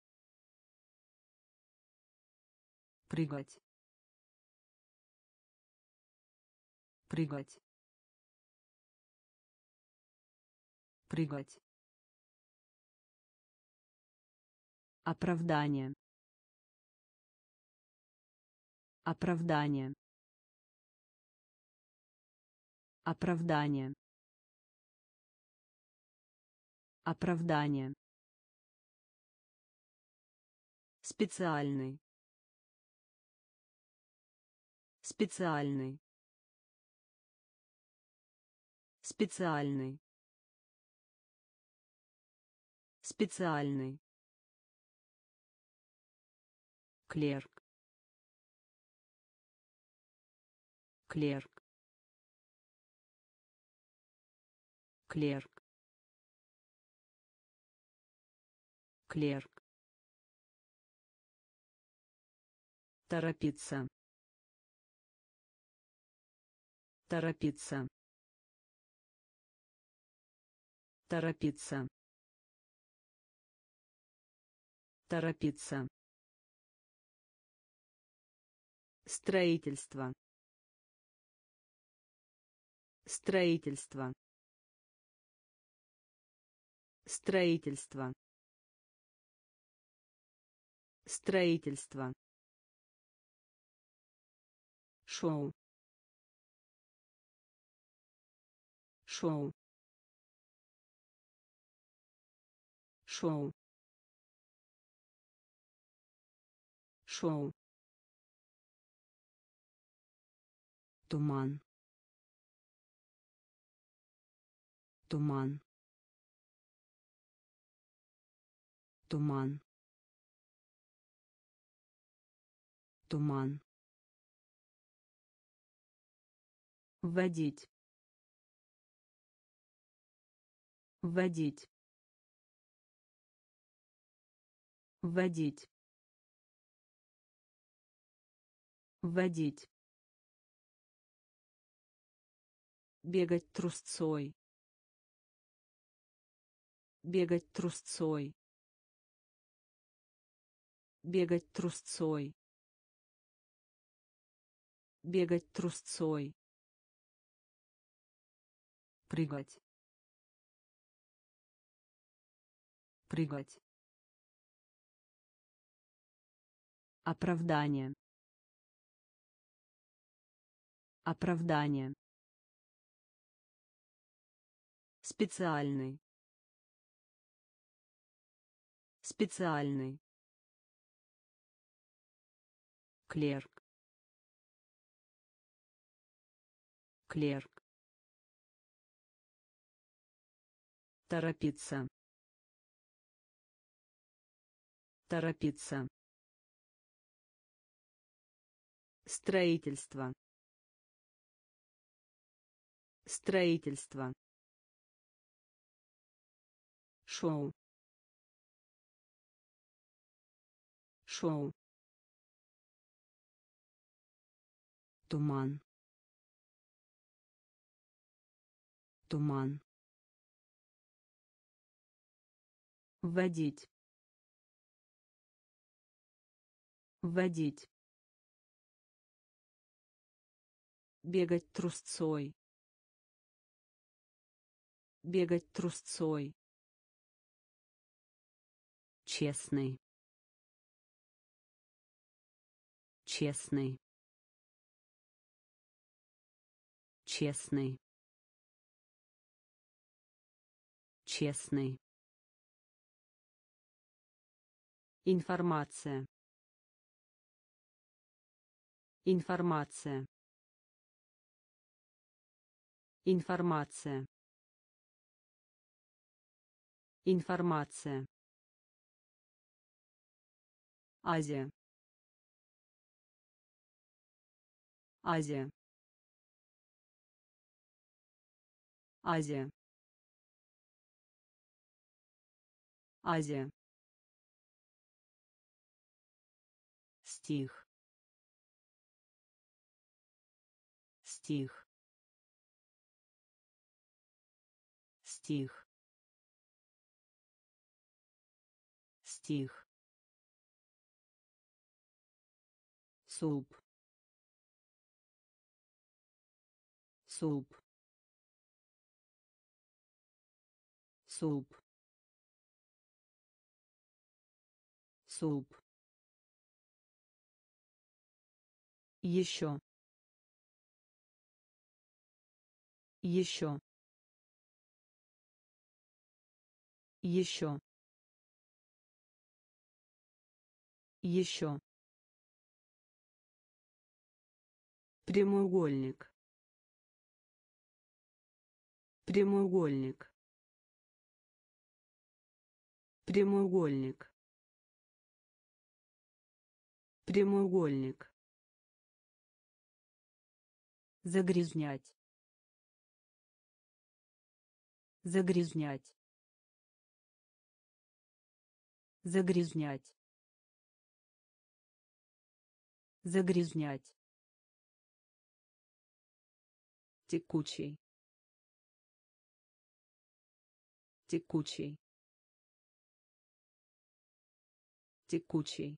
Speaker 1: прыгать, прыгать, прыгать, оправдание, оправдание, оправдание, оправдание, специальный, специальный, специальный, специальный, клерк, клерк, клерк, клерк, торопиться, торопиться, торопиться, торопиться, строительство, строительство, строительство, строительство, шоу, шоу, шоу, шоу, туман, туман, туман, туман, вводить, вводить, вводить, вводить, бегать трусцой, бегать трусцой, бегать трусцой, бегать трусцой, прыгать, прыгать, оправдание, оправдание, специальный, Специальный. Клерк. Клерк. Торопиться. Торопиться. Строительство. Строительство. Шоу. Шоу. Туман. Туман. Вводить. Вводить. Бегать трусцой. Бегать трусцой. Честный. Честный. Честный. Честный. Информация. Информация. Информация. Информация. Азия. Азия. Азия. Азия. Стих. Стих. Стих. Стих. Суп. Суп. Суп. Суп. Еще. Еще. Еще. Еще. Прямоугольник. Прямоугольник. Прямоугольник. Прямоугольник. Загрязнять. Загрязнять. Загрязнять. Загрязнять. Текучий. Текучий. Текучий.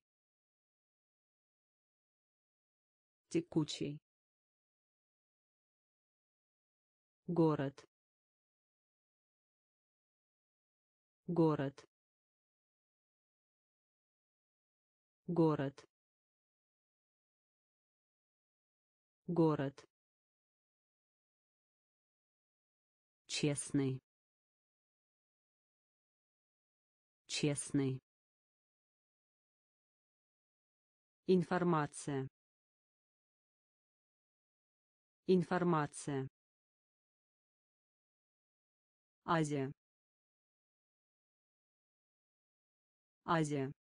Speaker 1: Текучий. Город. Город. Город. Город. Честный. Честный. Информация. Информация. Азия. Азия.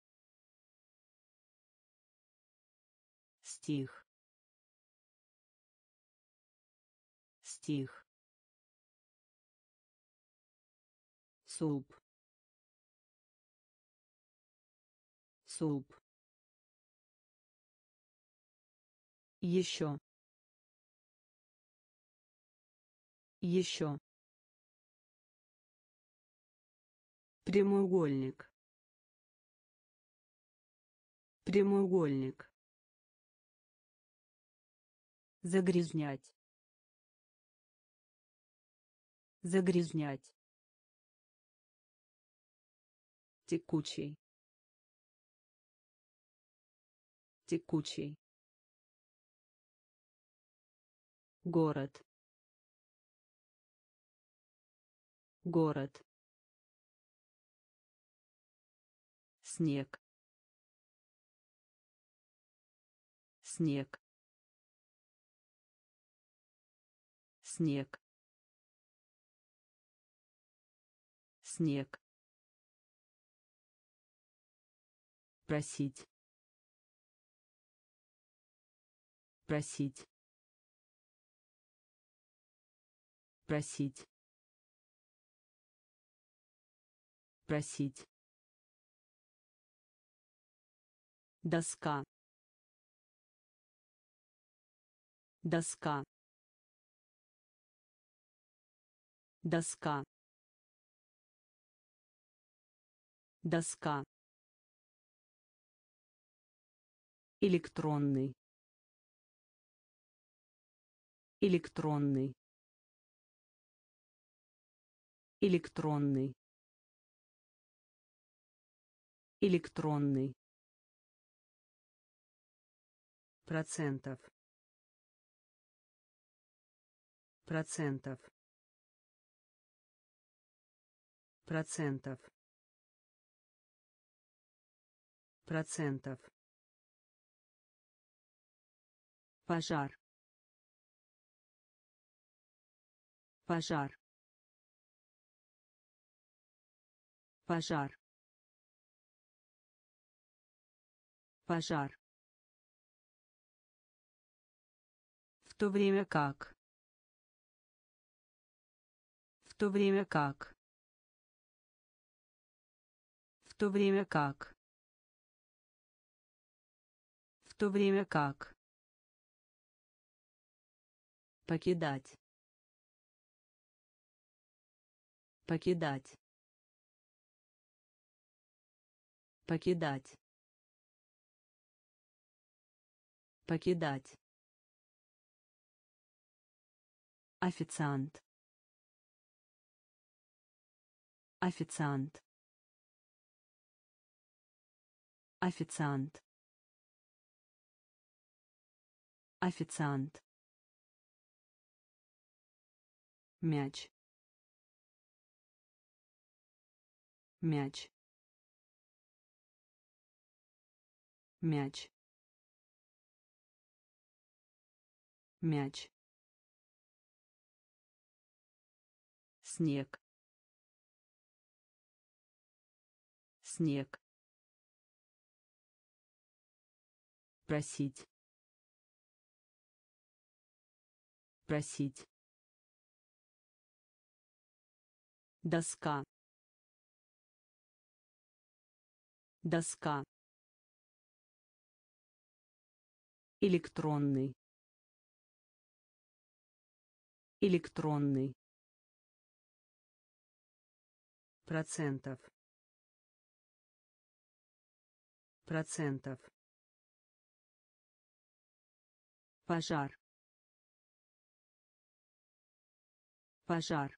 Speaker 1: Стих. Стих. Суп. Суп. Еще. Еще. Прямоугольник. Прямоугольник. Загрязнять. Загрязнять. Текучий. Текучий. Город. Город. снег, снег, снег, снег, просить, просить, просить, просить, доска, доска, доска, доска, электронный, электронный, электронный, электронный, процентов, процентов, процентов, процентов, пожар, пожар, пожар, пожар, в то время как, в то время как, в то время как, в то время как, покидать, покидать, покидать, покидать, официант, официант, официант, официант, мяч, мяч, мяч, мяч, снег, снег, просить, просить, доска, доска, электронный, электронный, процентов, процентов, пожар, пожар,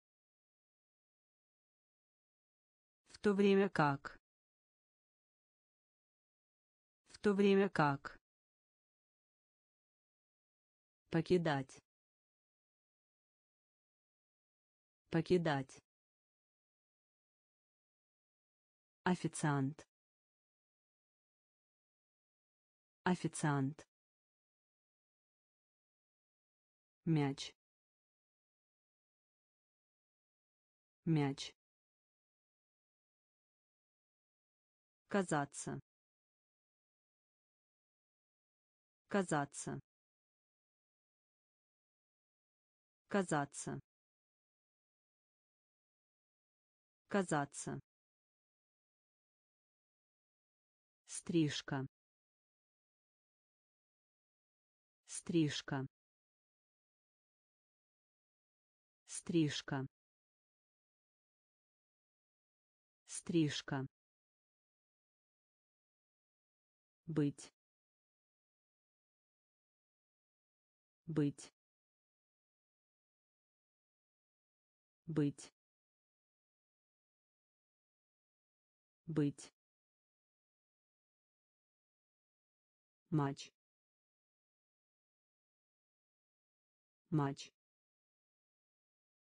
Speaker 1: в то время как, в то время как, покидать, покидать, официант, официант, мяч, мяч, казаться, казаться, казаться, казаться, стрижка, стрижка, стрижка, стрижка, быть, быть, быть, быть, матч, матч,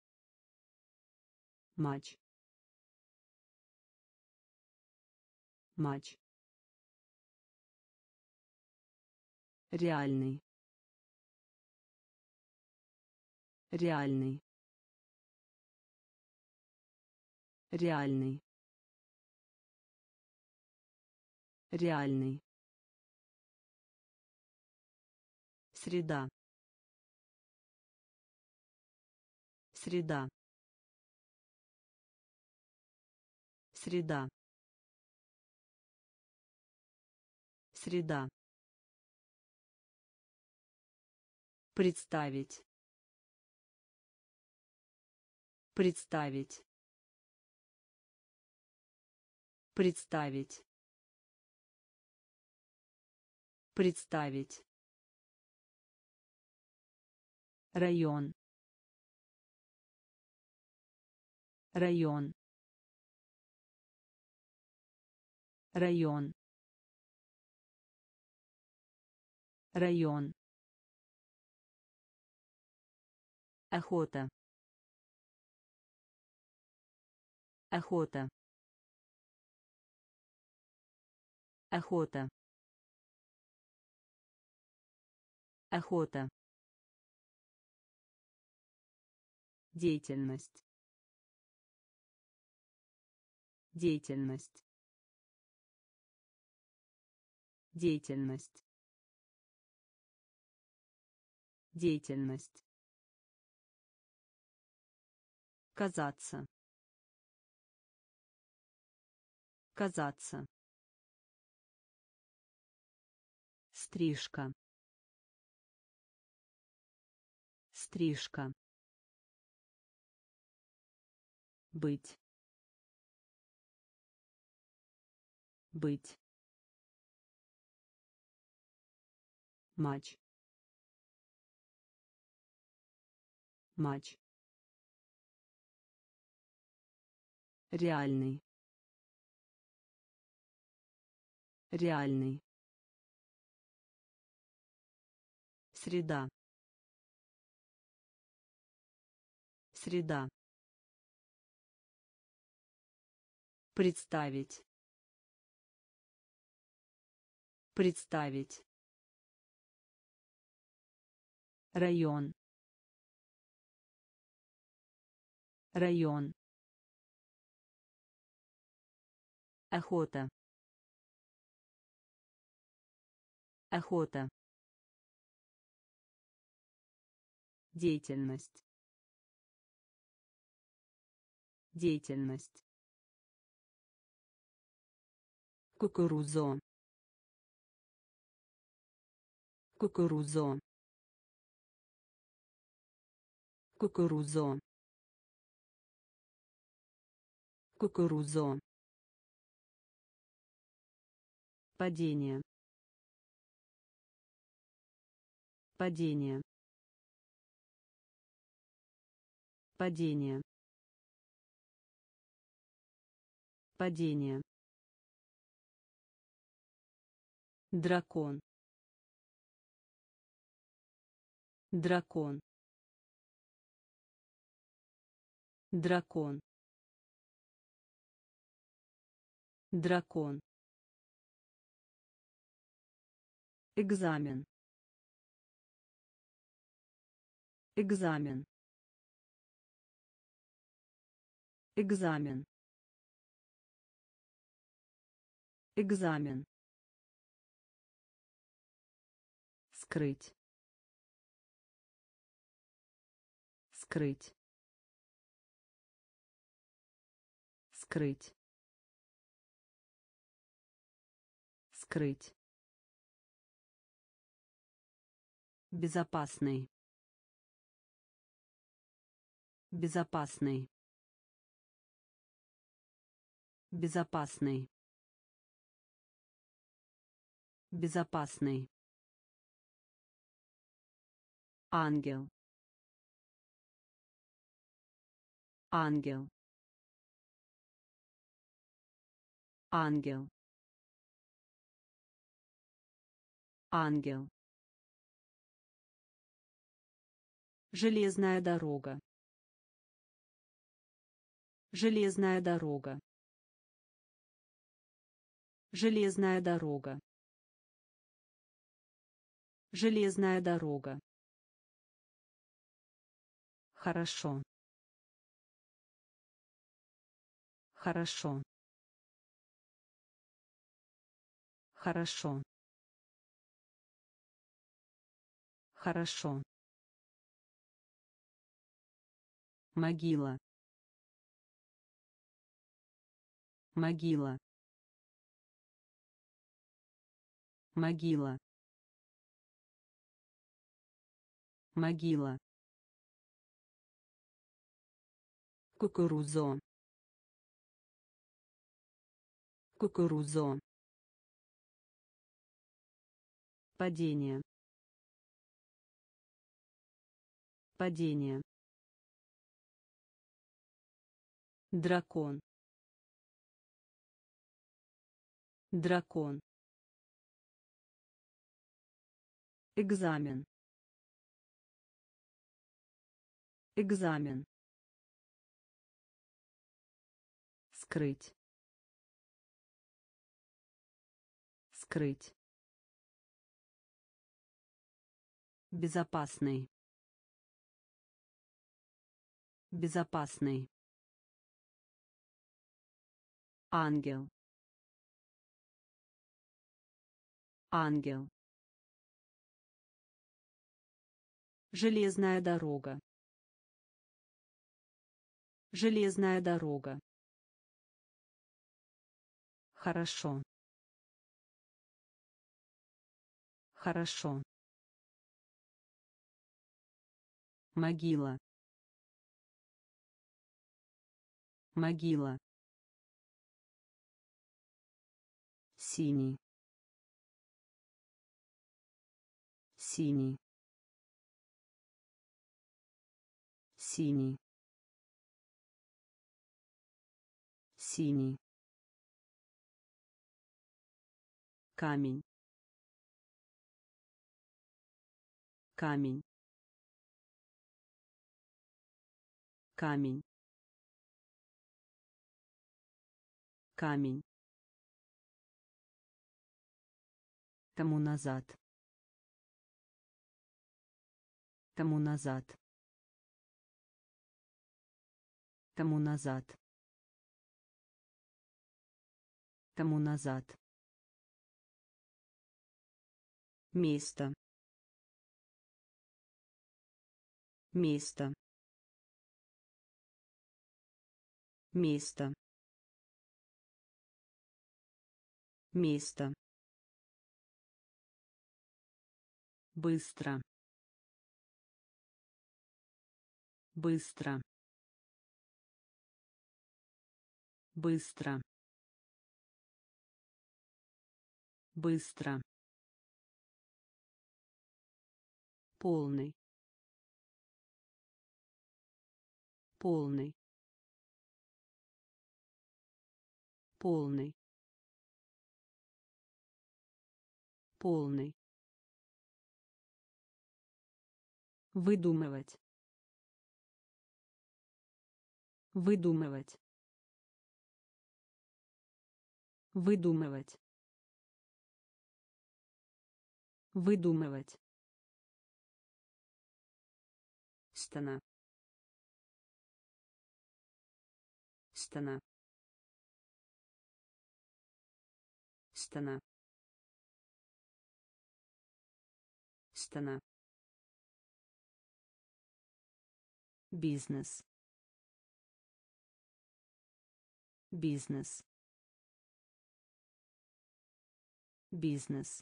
Speaker 1: матч, матч,
Speaker 2: реальный, реальный, реальный, реальный, среда, среда, среда, среда, представить, представить, представить, представить, район, район, район, район, охота, охота, охота, охота, деятельность, деятельность, деятельность, деятельность, казаться, казаться, стрижка, стрижка, быть, быть,
Speaker 1: матч, матч,
Speaker 2: реальный, реальный, среда, среда, представить, представить, район, район, охота, охота, деятельность, деятельность, кукурузо, кукурузо, кукурузо, кукурузо, падение, падение, падение, падение, дракон, дракон, дракон, дракон, экзамен, экзамен, экзамен, экзамен, скрыть, скрыть, скрыть, скрыть, безопасный, безопасный, безопасный, безопасный, ангел, ангел, ангел, ангел, железная дорога, железная дорога, Железная дорога. Железная дорога. Хорошо. Хорошо. Хорошо. Хорошо. Могила. Могила. Могила. Могила. Кукурузо. Кукурузо. Падение. Падение. Дракон. Дракон. Экзамен. Экзамен. Скрыть. Скрыть. Безопасный. Безопасный. Ангел. Ангел. Железная дорога. Железная дорога. Хорошо. Хорошо. Могила. Могила. Синий. Синий. Синий. Синий. Камень. Камень. Камень. Камень. Тому назад. Тому назад. Тому назад. Тому назад. Место. Место. Место. Место. Быстро. Быстро. Быстро. Быстро. Полный. Полный. Полный. Полный. Выдумывать. Выдумывать. Выдумывать. Выдумывать. Стена. Стена. Стена. Стена. Бизнес. Бизнес. Бизнес.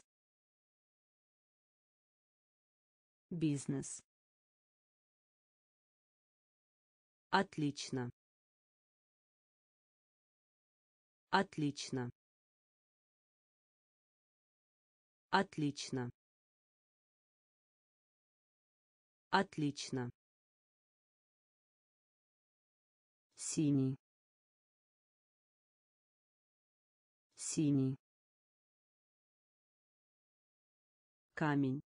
Speaker 2: Бизнес. Отлично. Отлично. Отлично. Отлично. Синий. Синий. Камень.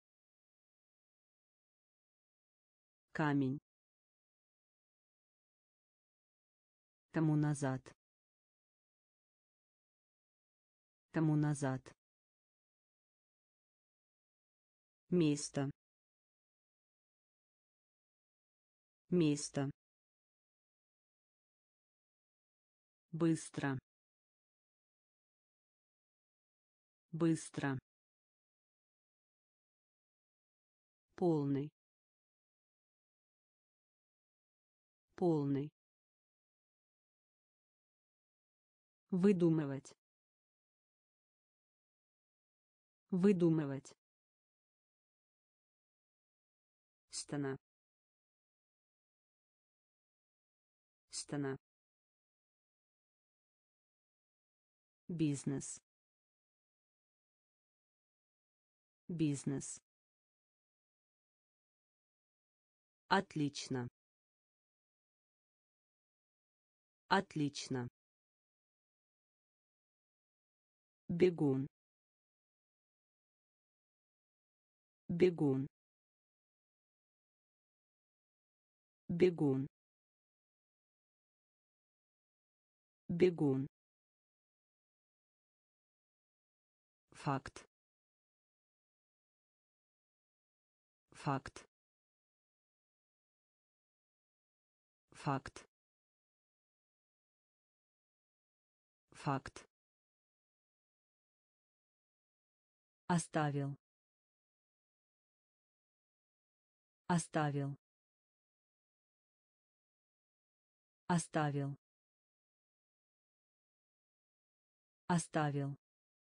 Speaker 2: Камень. Тому назад. Тому назад. Место. Место. Быстро. Быстро. Полный. Полный. Выдумывать. Выдумывать. Стена. Стена. Бизнес. Бизнес. Отлично. Отлично. Бегун. Бегун. Бегун. Бегун. Факт. Факт. Факт. Факт. Оставил. Оставил. Оставил. Оставил.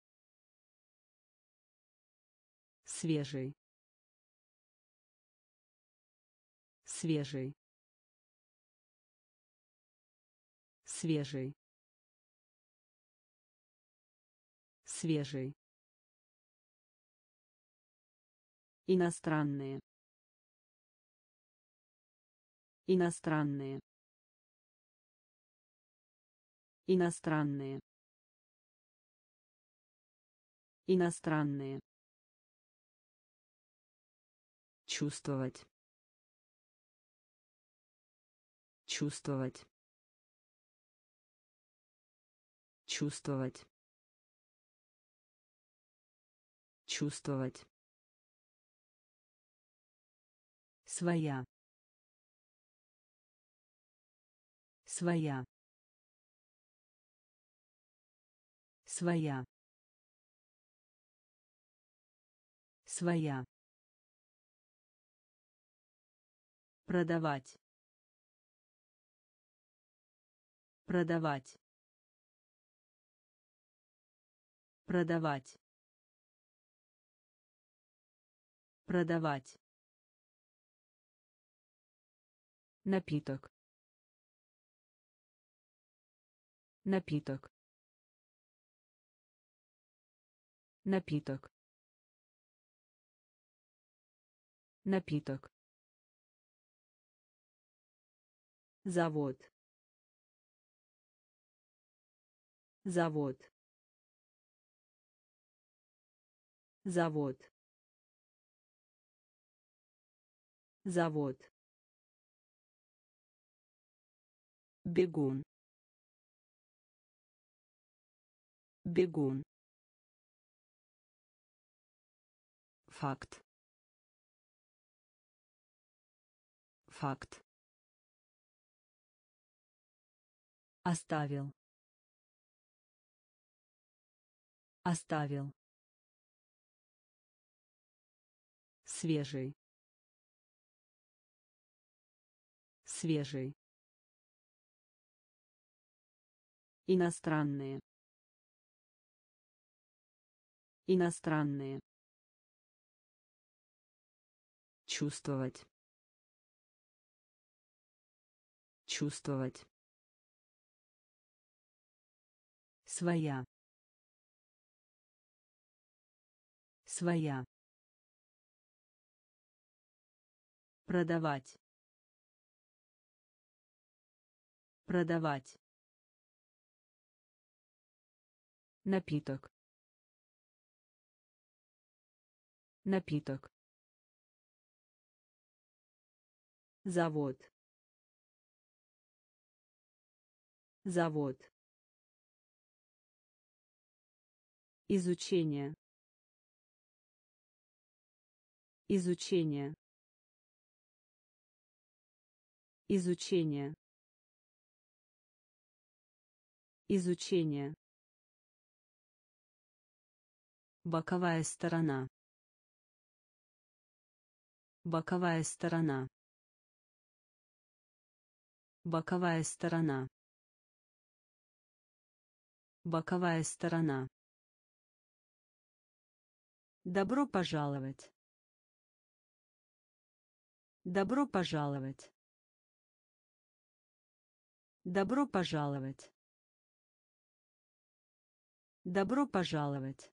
Speaker 2: Свежий. Свежий. Свежий. Свежий. Иностранные. Иностранные. Иностранные. Иностранные. Чувствовать. Чувствовать. Чувствовать. Чувствовать. Своя. Своя. Своя. Своя. Продавать. Продавать. Продавать. Продавать. Напиток. Напиток. Напиток. Напиток. Завод. Завод. Завод. Завод. Бегун. Бегун. Факт. Факт. Оставил. Оставил. Свежий. Свежий. Иностранные. Иностранные. Чувствовать. Чувствовать. Своя. Своя. Продавать. Продавать. Напиток. Напиток. Завод. Завод. Изучение. Изучение. Изучение. Изучение. Боковая сторона. Боковая сторона. Боковая сторона. Боковая сторона. Добро пожаловать. Добро пожаловать. Добро пожаловать. Добро пожаловать.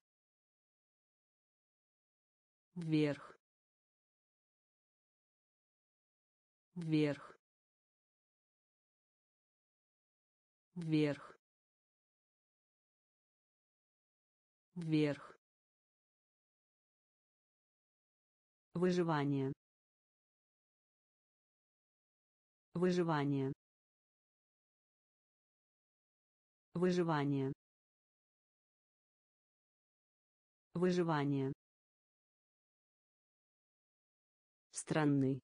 Speaker 2: Вверх. Вверх. Вверх. Вверх. Выживание. Выживание. Выживание. Выживание. Странный.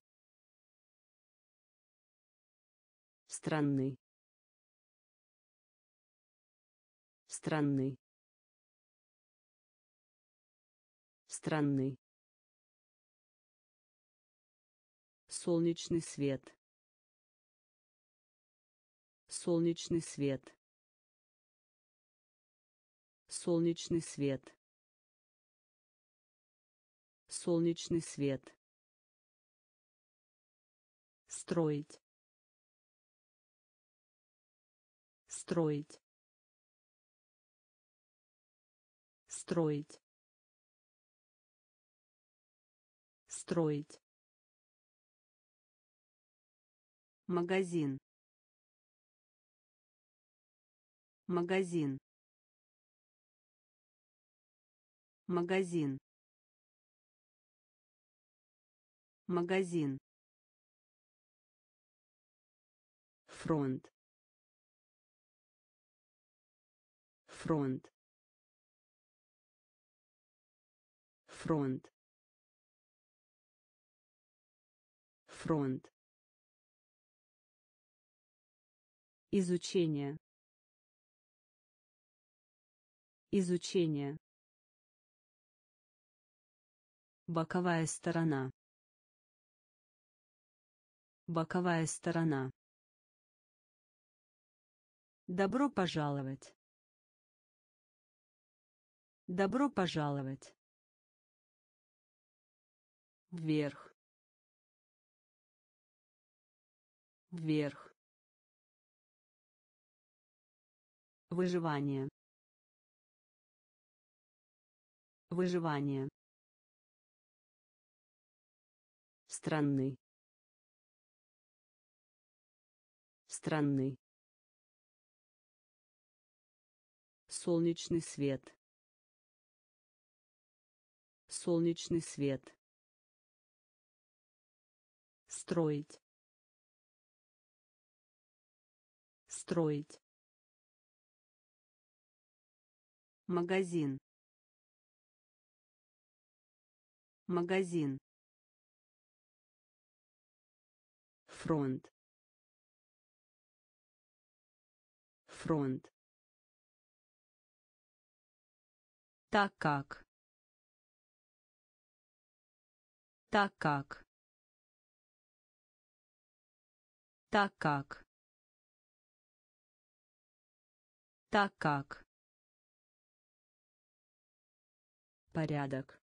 Speaker 2: Странный. Странный. Странный. Солнечный свет. Солнечный свет. Солнечный свет. Солнечный свет. Строить. Строить. Строить. Строить. Магазин. Магазин. Магазин. Магазин. Фронт. Фронт. Фронт. Фронт. Изучение. Изучение. Боковая сторона. Боковая сторона. Добро пожаловать. Добро пожаловать. Вверх. Вверх. Выживание. Выживание. Странный. Странный. Солнечный свет. Солнечный свет. Строить. Строить. Магазин. Магазин. Фронт. Фронт. Так как. Так как. Так как. Так как. Порядок.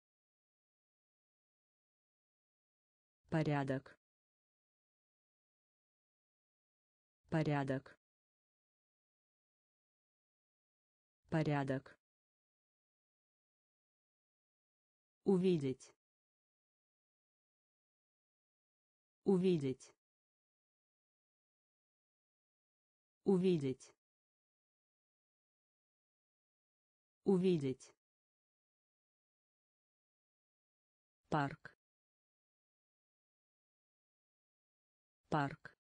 Speaker 2: Порядок. Порядок. Порядок. Увидеть. Увидеть. Увидеть. Увидеть. Парк. Парк.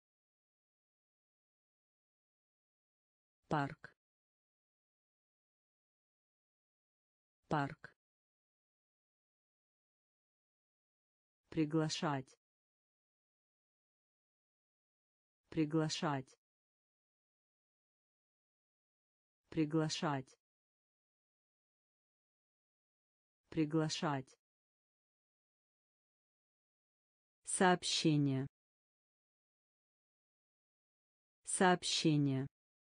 Speaker 2: Парк. парк,
Speaker 1: приглашать, приглашать, приглашать, приглашать, сообщение, сообщение,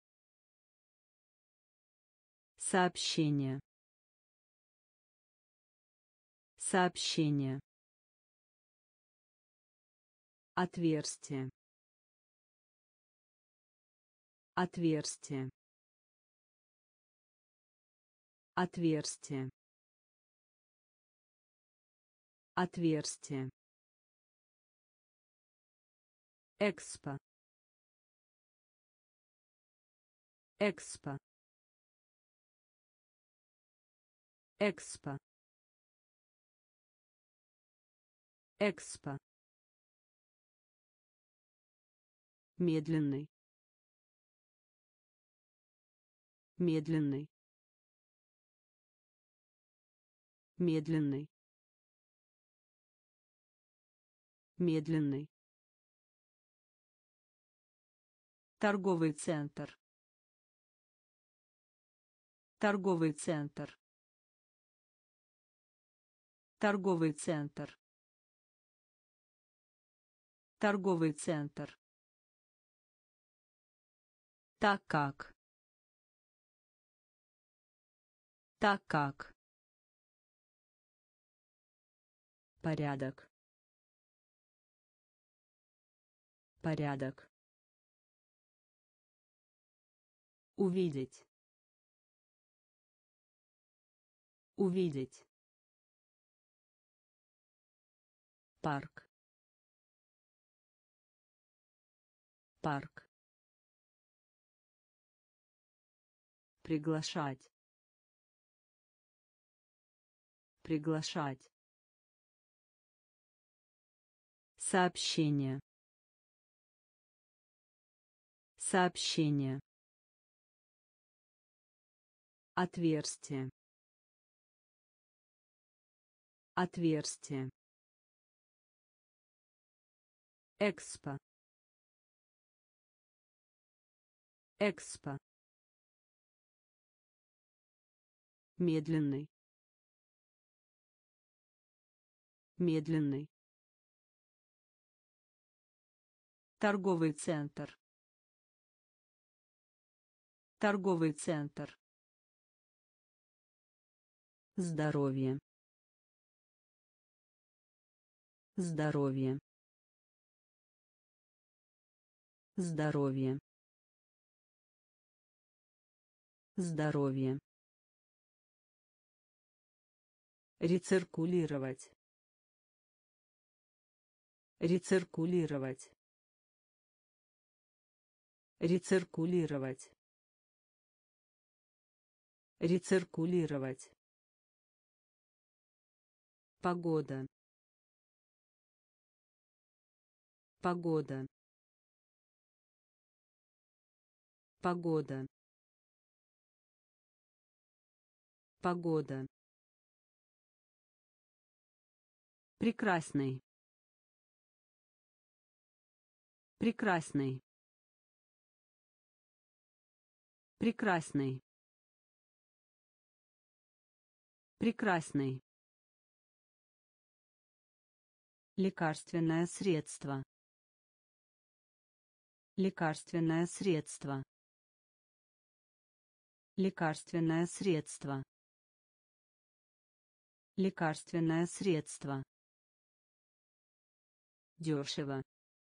Speaker 1: сообщение, сообщение, отверстие, отверстие, отверстие, отверстие, экспо, экспо, экспо, экспо, медленный, медленный, медленный, медленный, торговый центр, торговый центр, торговый центр, торговый центр, так как, так как, порядок, порядок, увидеть, увидеть, парк, парк, приглашать, приглашать, сообщение, сообщение, отверстие, отверстие, экспо, экспо, медленный, медленный, торговый центр, торговый центр, здоровье, здоровье, здоровье, здоровье, рециркулировать, рециркулировать, рециркулировать, рециркулировать, погода, погода, погода, погода, прекрасный, прекрасный, прекрасный, прекрасный, лекарственное средство, лекарственное средство, лекарственное средство, лекарственное средство, дешево,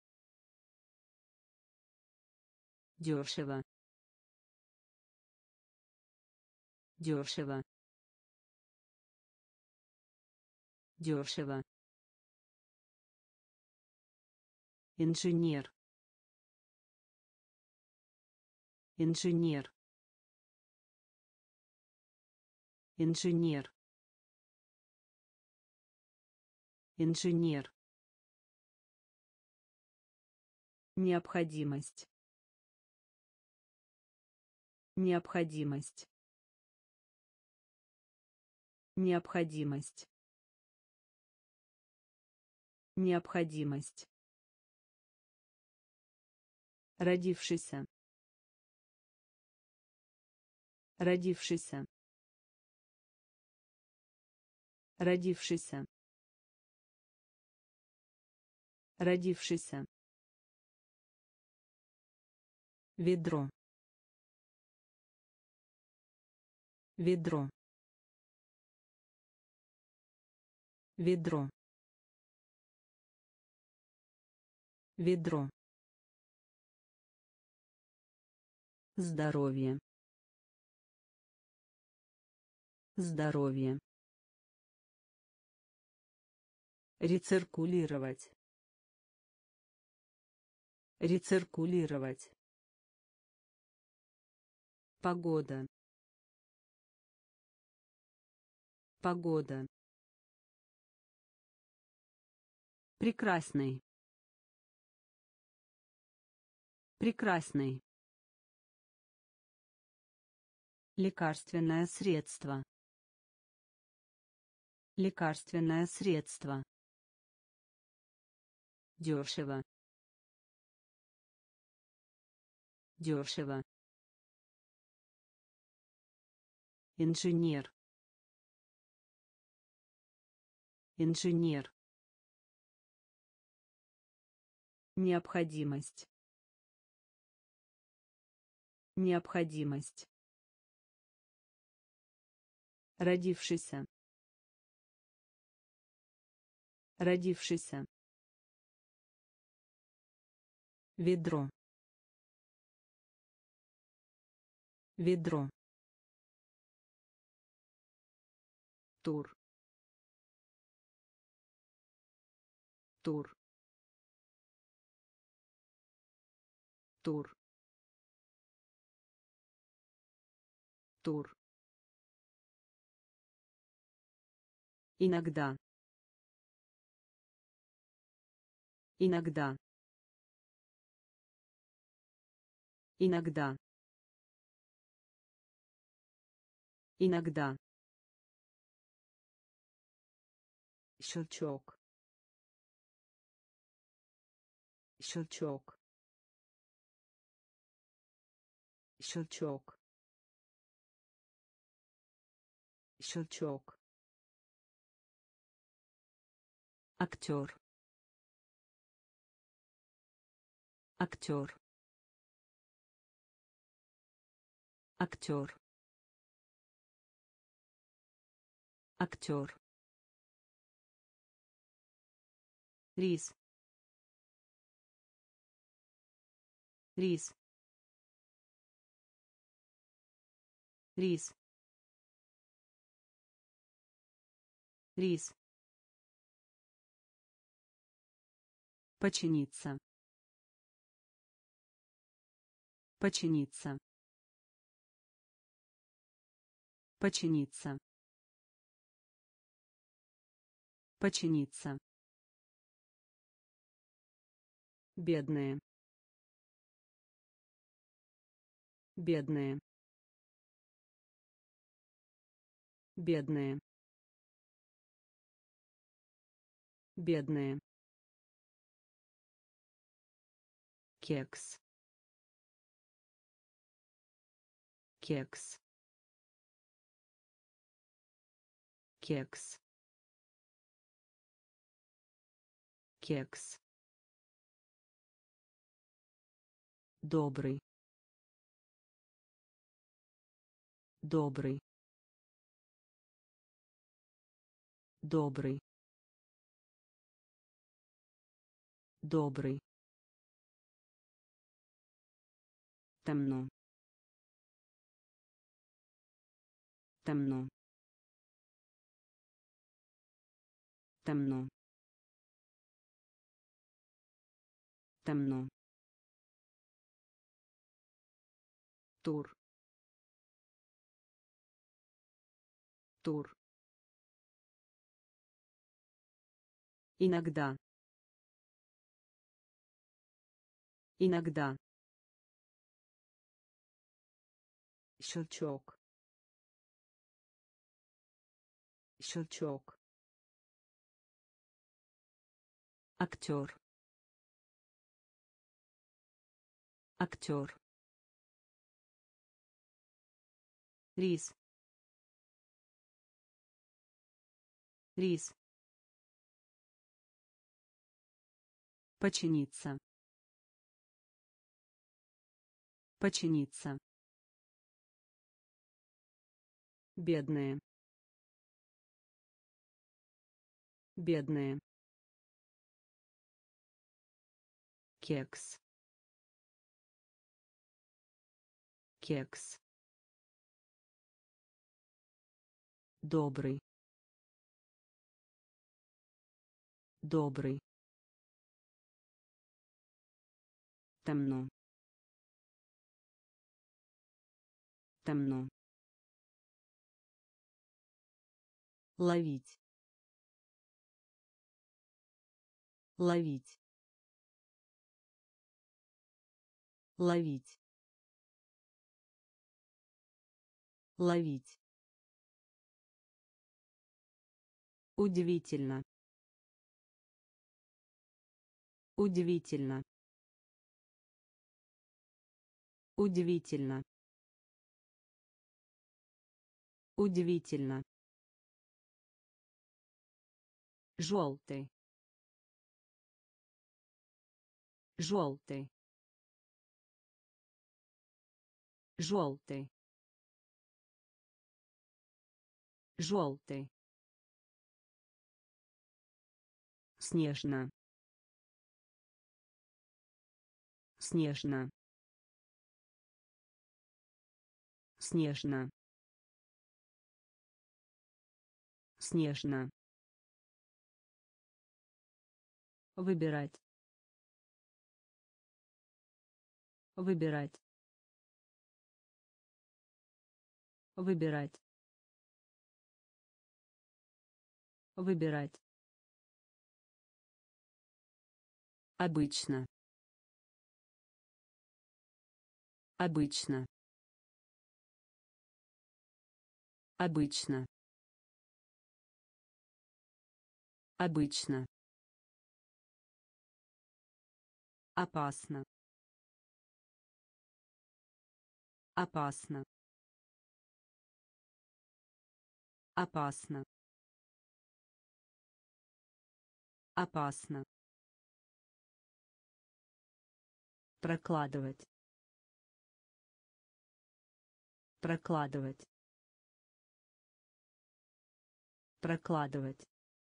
Speaker 1: дешево, дешево, дешево, инженер, инженер, инженер, инженер, необходимость, необходимость,
Speaker 2: Необходимость. Необходимость. Родившийся. Родившийся. Родившийся. Родившийся. Ведро. Ведро. Ведро. Ведро. Здоровье. Здоровье. Рециркулировать. Рециркулировать. Погода. Погода. Прекрасный. Прекрасный. Лекарственное средство. Лекарственное средство. Дешево. Дешево. Инженер. Инженер. Необходимость. Необходимость. Родившийся. Родившийся. Ведро. Ведро. Тур. Тур. Тур. Тур. Иногда. Иногда. Иногда. Иногда. Щелчок. Щелчок. Щелчок. Щелчок. Актер. Актер. Актер. Актер. Рис. Рис. Рис. Рис. Починиться. Починиться. Починиться. Починиться. Бедные. Бедные. Бедные. Бедные. Кекс. Кекс. Кекс. Кекс. Добрый. Добрый. Добрый. Добрый. Темно. Темно. Темно. Темно. Тур. Тур. Иногда. Иногда. Щелчок. Щелчок. Актер. Актер. Рис. Рис. Починиться. Починиться. Бедные. Бедные. Кекс. Кекс. Добрый. Добрый. Темно. Темно. Ловить. Ловить. Ловить. Ловить. Удивительно. Удивительно. Удивительно. Удивительно. Желтый. Желтый. Желтый. Желтый. Снежно. Снежно. Снежно. Снежно. Выбирать. Выбирать. Выбирать. Выбирать. Обычно. Обычно. Обычно. Обычно. Опасно. Опасно. Опасно. Опасно. Прокладывать. Прокладывать. Прокладывать.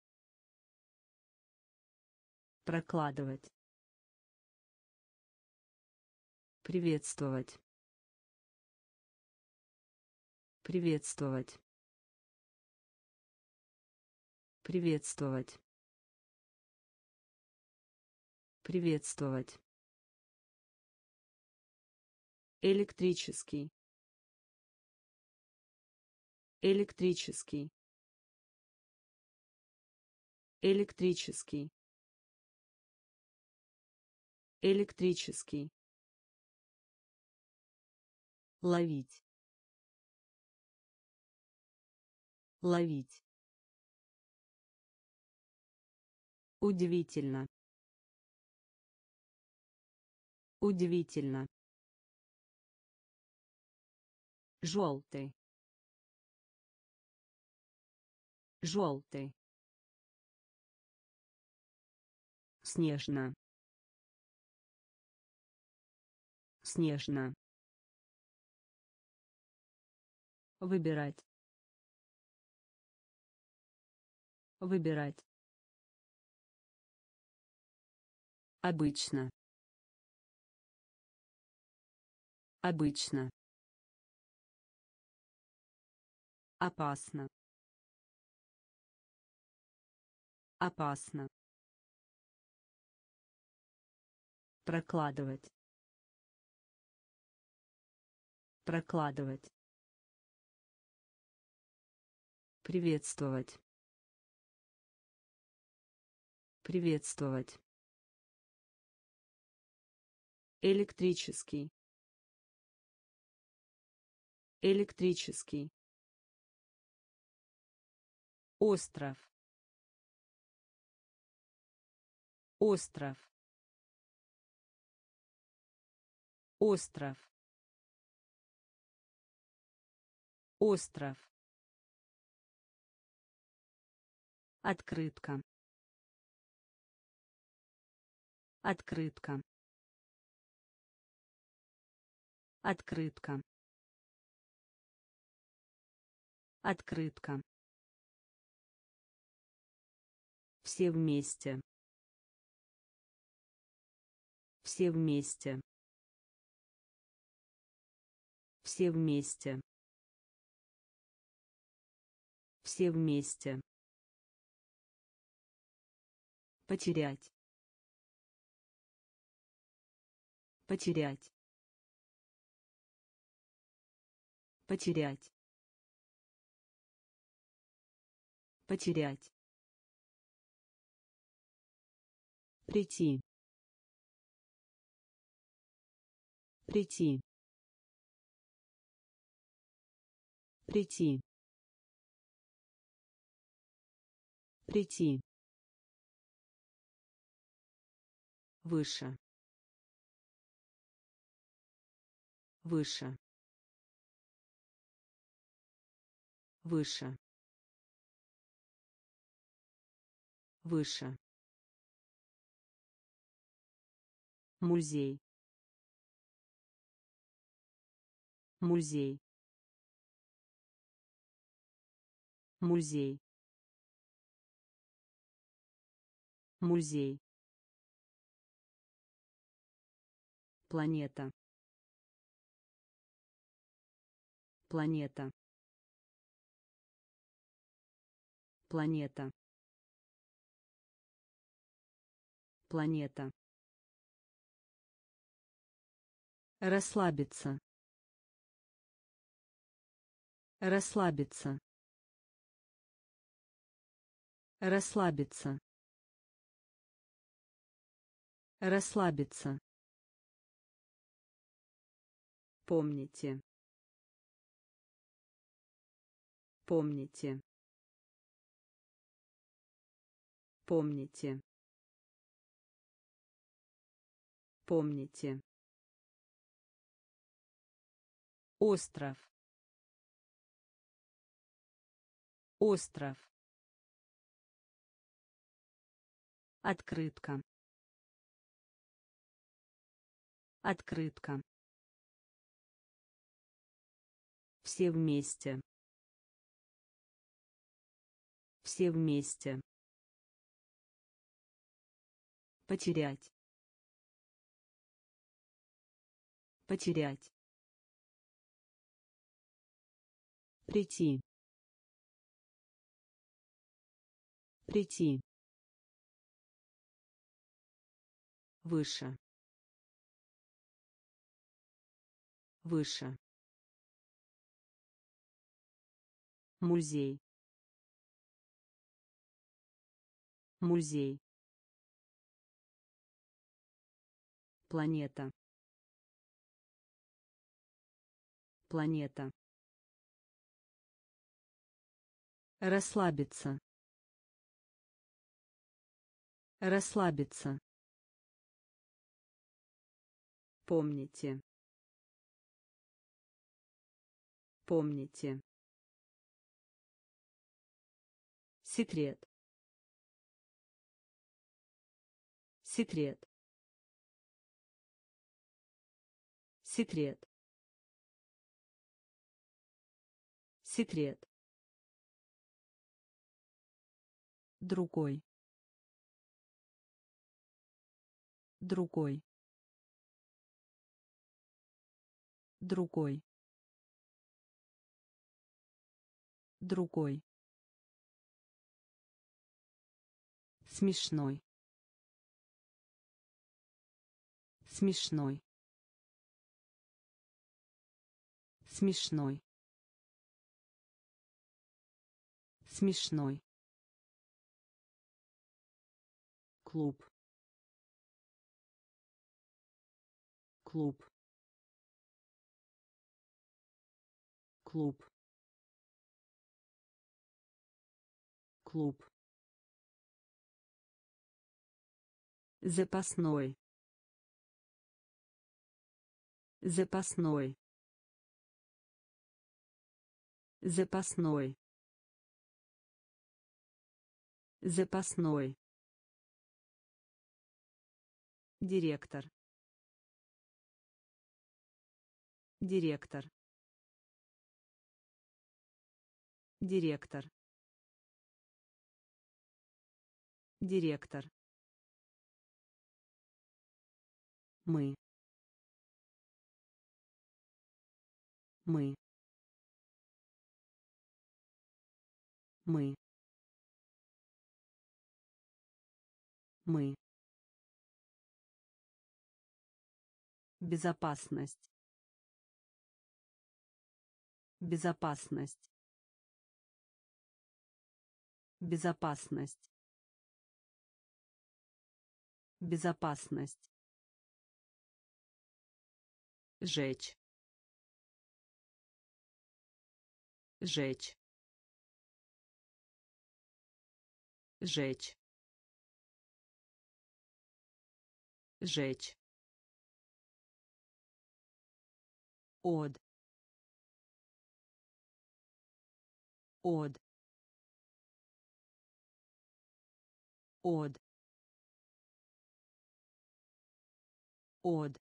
Speaker 2: Прокладывать. Приветствовать. Приветствовать. Приветствовать. Приветствовать. Электрический. Электрический. Электрический. Электрический. Ловить. Ловить. Удивительно. Удивительно. Желтый. Желтый. Снежно. Снежно. Выбирать. Выбирать. Обычно. Обычно. Опасно. Опасно. Прокладывать. Прокладывать. Приветствовать. Приветствовать. Электрический. Электрический. Остров. Остров. Остров. Остров. Открытка. Открытка. Открытка. Открытка. Все вместе. Все вместе. Все вместе. Все вместе. Потерять. Потерять. Потерять. Потерять. Прийти. Прийти. Прийти. Прийти. Выше. Выше. Выше. Выше. Музей. Музей. Музей. Музей. Планета. Планета. Планета. Планета. Расслабиться. Расслабиться. Расслабиться. Расслабиться. Помните. Помните. Помните. Помните. Остров. Остров. Открытка. Открытка. Все вместе. Все вместе. Потерять. Потерять. Прийти. Прийти. Выше. Выше. Музей. Музей. Планета. Планета. Расслабиться. Расслабиться. Помните. Помните. Секрет. Секрет. Секрет. Секрет. Другой. Другой. Другой. Другой. Смешной. Смешной. Смешной. Смешной. Клуб. Клуб. Клуб. клуб, запасной, запасной, запасной, запасной, директор, директор, директор, директор, мы, мы, мы, мы, безопасность, безопасность, безопасность, безопасность, жечь, жечь, жечь, жечь, от, от, от, от,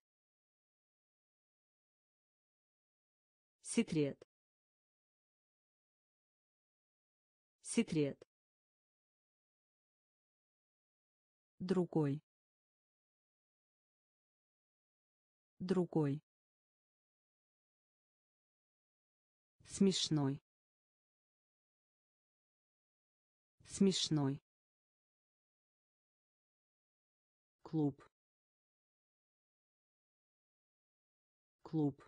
Speaker 2: секрет, секрет, другой, другой, смешной, смешной, клуб, клуб,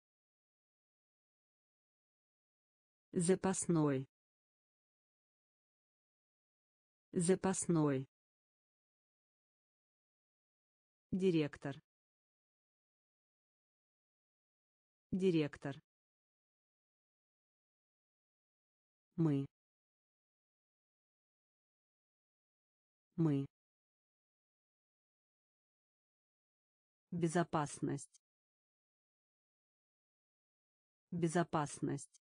Speaker 2: запасной, запасной, директор, директор, мы, мы, безопасность, безопасность,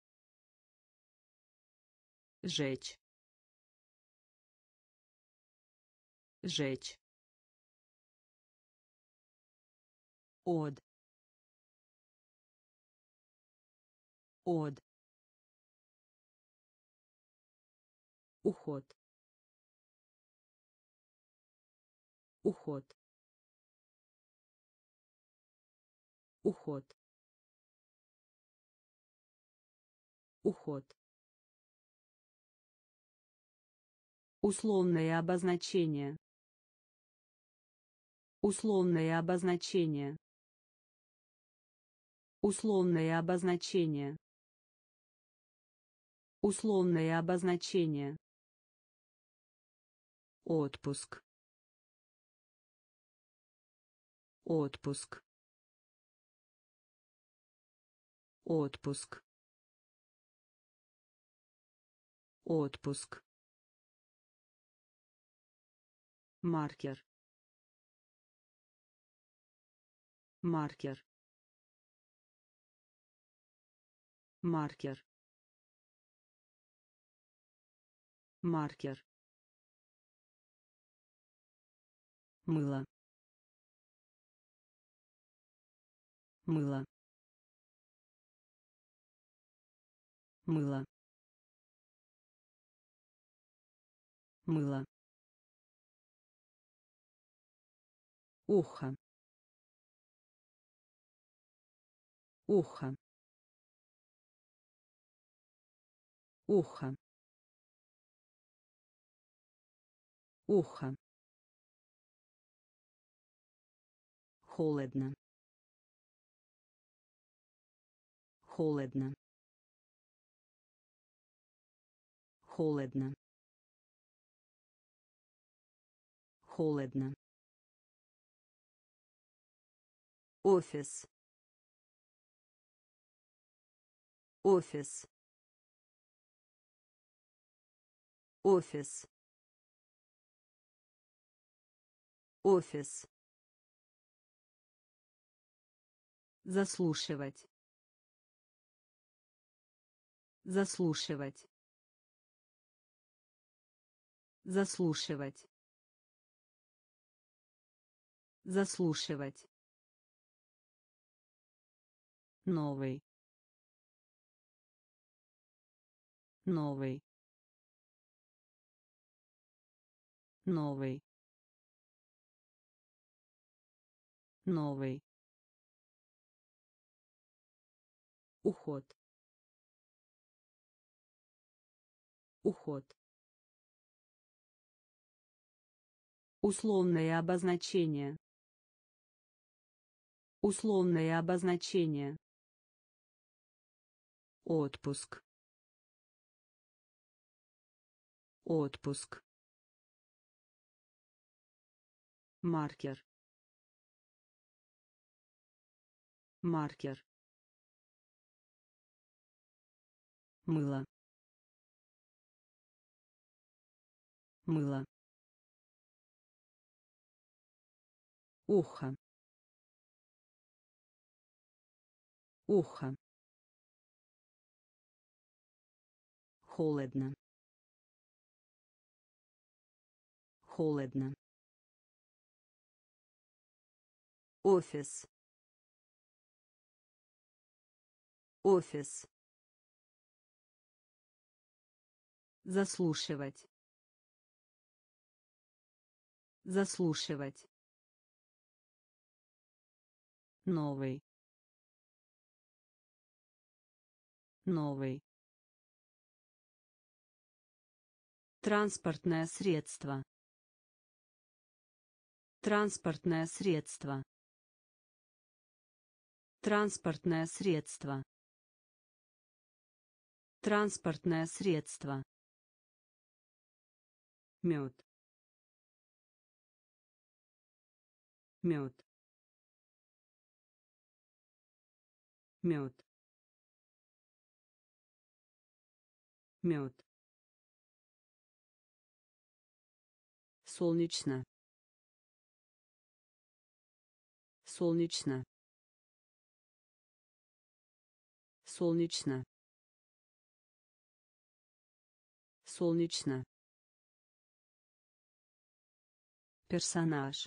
Speaker 2: жечь, жечь, от, от, уход, уход, уход, уход, условное обозначение, условное обозначение, условное обозначение, условное обозначение, отпуск, отпуск, отпуск, отпуск, маркер, маркер, маркер, маркер, мыло, мыло, мыло, мыло, ухо, ухо, ухо, ухо, холодно, холодно, холодно, холодно, офис, офис, Офис. Офис.
Speaker 1: Заслушивать. Заслушивать. Заслушивать. Заслушивать. Новый. Новый. Новый. Новый. Уход. Уход. Условное обозначение. Условное обозначение. Отпуск. Отпуск. Маркер. Маркер. Мыло. Мыло. Ухо. Ухо. Холодно. Холодно.
Speaker 2: Офис. Офис.
Speaker 1: Заслушивать. Заслушивать. Новый. Новый. Транспортное средство. Транспортное средство. Транспортное средство. Транспортное средство. Мед. Мед. Мед. Мед. Солнечно. Солнечно. Солнечно. Солнечно. Персонаж.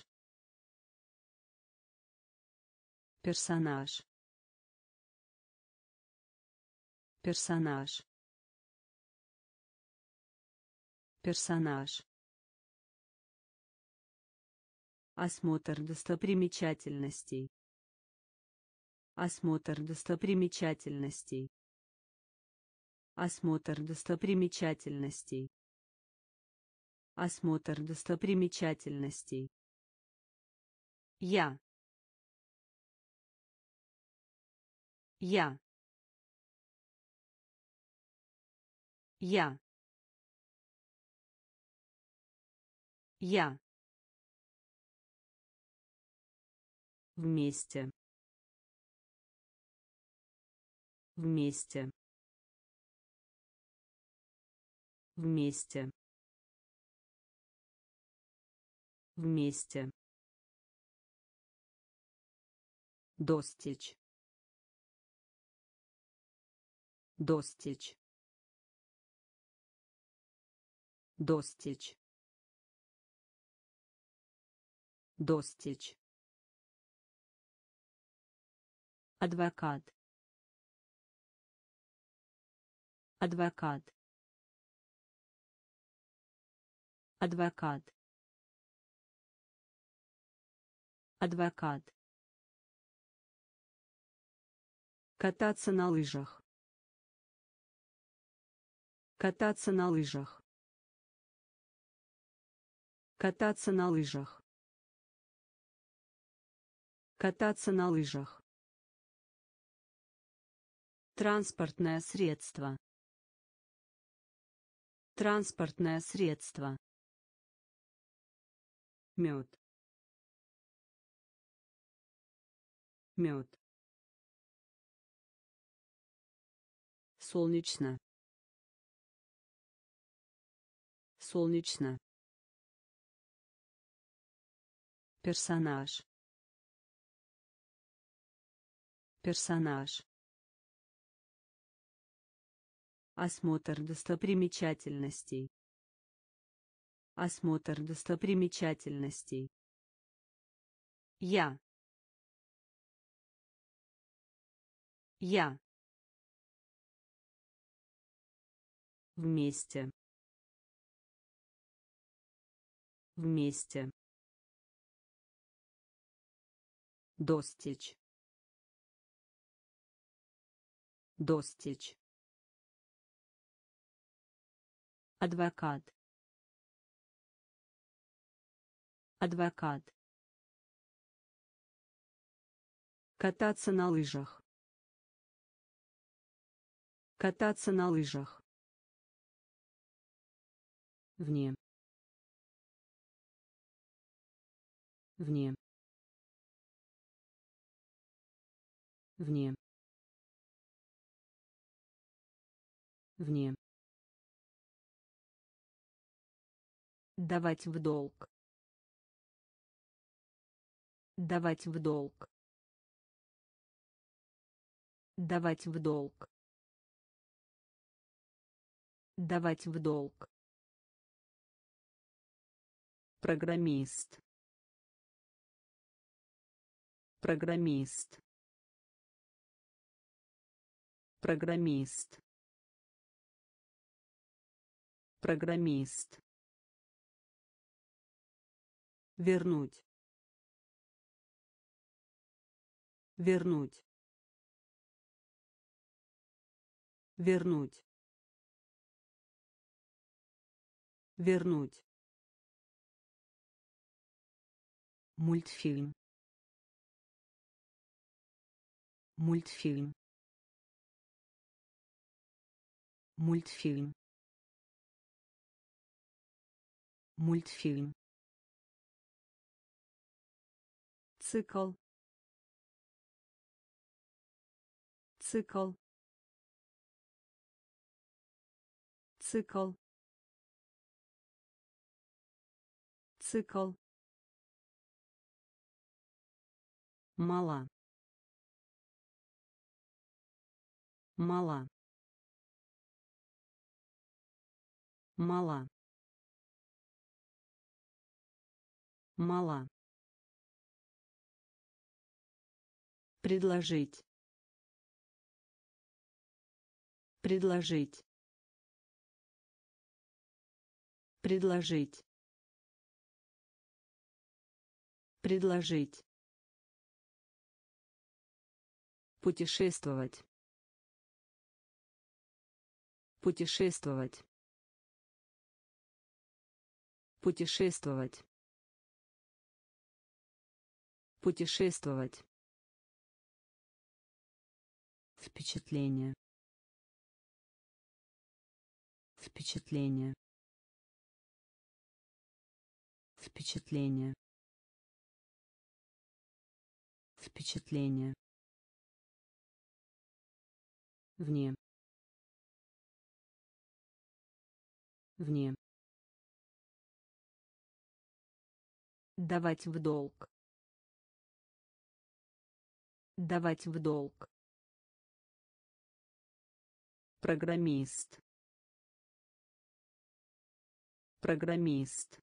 Speaker 1: Персонаж. Персонаж. Персонаж. Осмотр достопримечательностей. Осмотр достопримечательностей. Осмотр достопримечательностей. Осмотр достопримечательностей. Я. Я. Я. Я. Вместе. Вместе. Вместе. Вместе. Достичь. Достичь. Достичь. Достичь. Адвокат. Адвокат. Адвокат. Адвокат. Кататься на лыжах. Кататься на лыжах. Кататься на лыжах. Кататься на лыжах. Транспортное средство. Транспортное средство. Мед. Мед. Солнечно. Солнечно. Персонаж. Персонаж. Осмотр достопримечательностей. Осмотр достопримечательностей. Я. Я. Вместе. Вместе. Достичь. Достичь. Адвокат. Адвокат. Кататься на лыжах. Кататься на лыжах. Вне. Вне. Вне. Вне. Давать в долг. Давать в долг. Давать в долг. Давать в долг. Программист. Программист. Программист. Программист. Вернуть. Вернуть. Вернуть. Вернуть. Мультфильм. Мультфильм. Мультфильм. Мультфильм. Цикл. Цикл. Цикл. Цикл. Мала. Мала. Мала. Мала. Предложить. Предложить. Предложить. Предложить. Путешествовать. Путешествовать. Путешествовать. Путешествовать. Впечатление. Впечатление. Впечатление. Впечатление. Вне. Вне. Давать в долг. Давать в долг. Программист. Программист.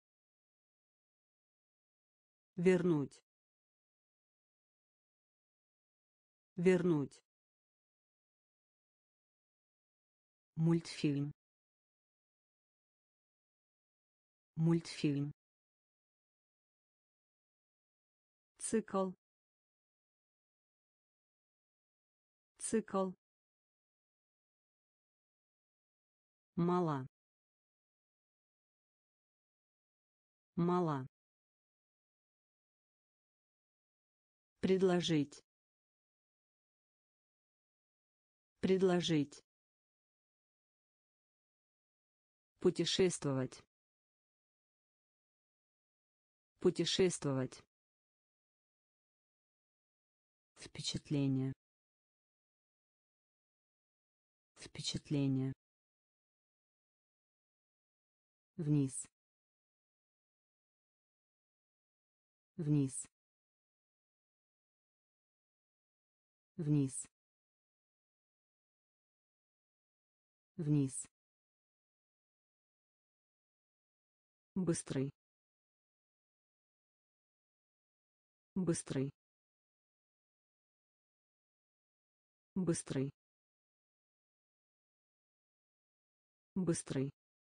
Speaker 1: Вернуть. Вернуть. Мультфильм. Мультфильм. Цикл. Цикл. Мала. Мала. Предложить. Предложить. Путешествовать. Путешествовать. Впечатление. Впечатление. вниз, вниз, вниз, вниз, быстрый, быстрый, быстрый, быстрый,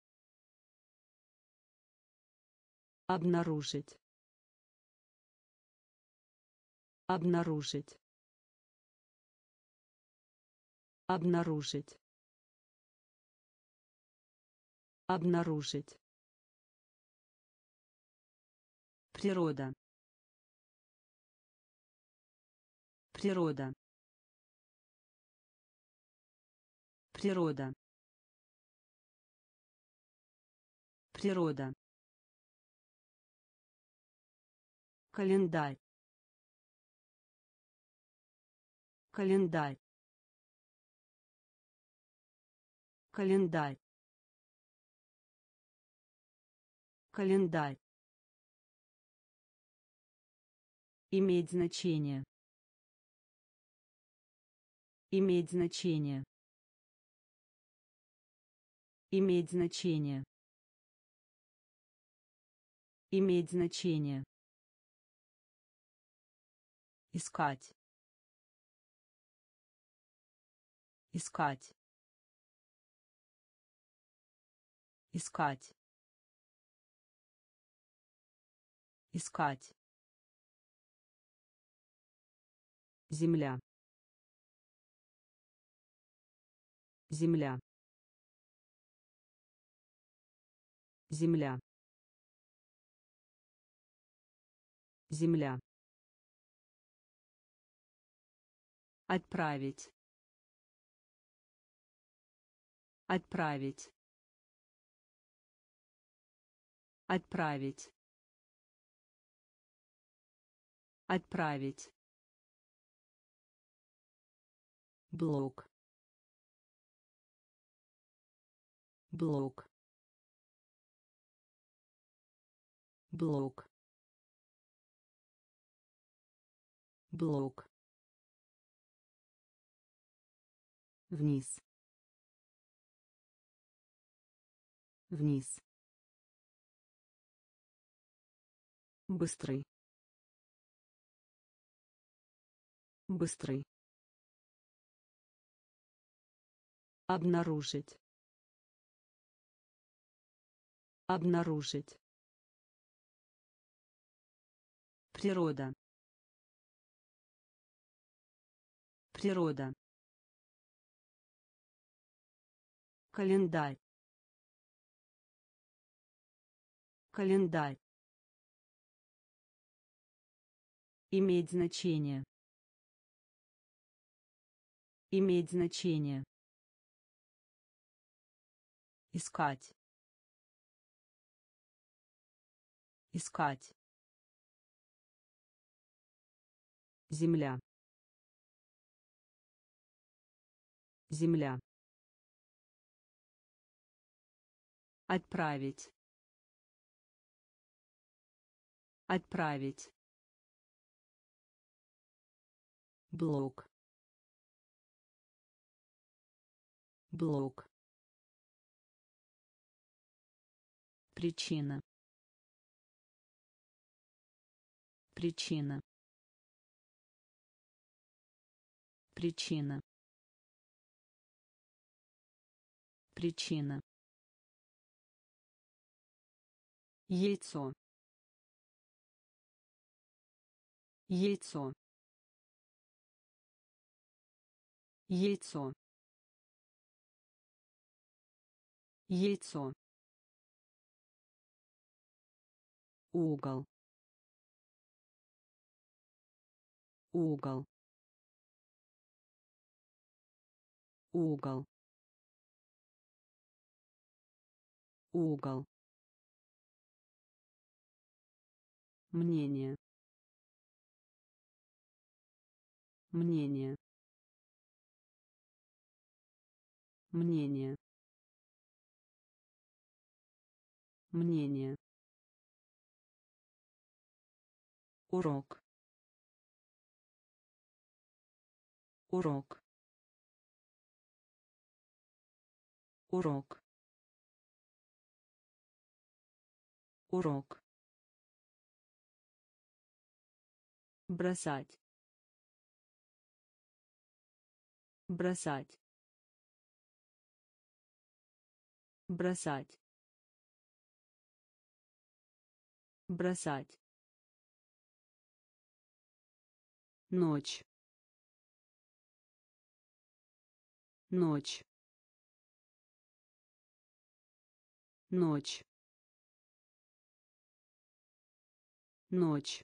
Speaker 1: обнаружить, обнаружить, обнаружить, обнаружить, природа, природа, природа, природа, календарь, календарь, календарь, календарь, иметь значение, иметь значение, иметь значение, иметь значение, искать, искать, искать, искать, земля, земля, земля, земля, отправить, отправить, отправить, отправить, блок, блок, блок, блок, вниз, вниз, быстрый, быстрый, обнаружить, обнаружить, природа, природа, календарь, календарь, иметь значение, иметь значение, искать, искать, земля, земля, отправить, отправить, блок, блок, причина, причина, причина, причина, яйцо, яйцо, яйцо, яйцо, угол, угол, угол, угол, мнение, мнение, мнение, Мнение. Урок. Урок. Урок. Урок. Бросать. Бросать. Бросать. Бросать. Ночь. Ночь. Ночь. Ночь.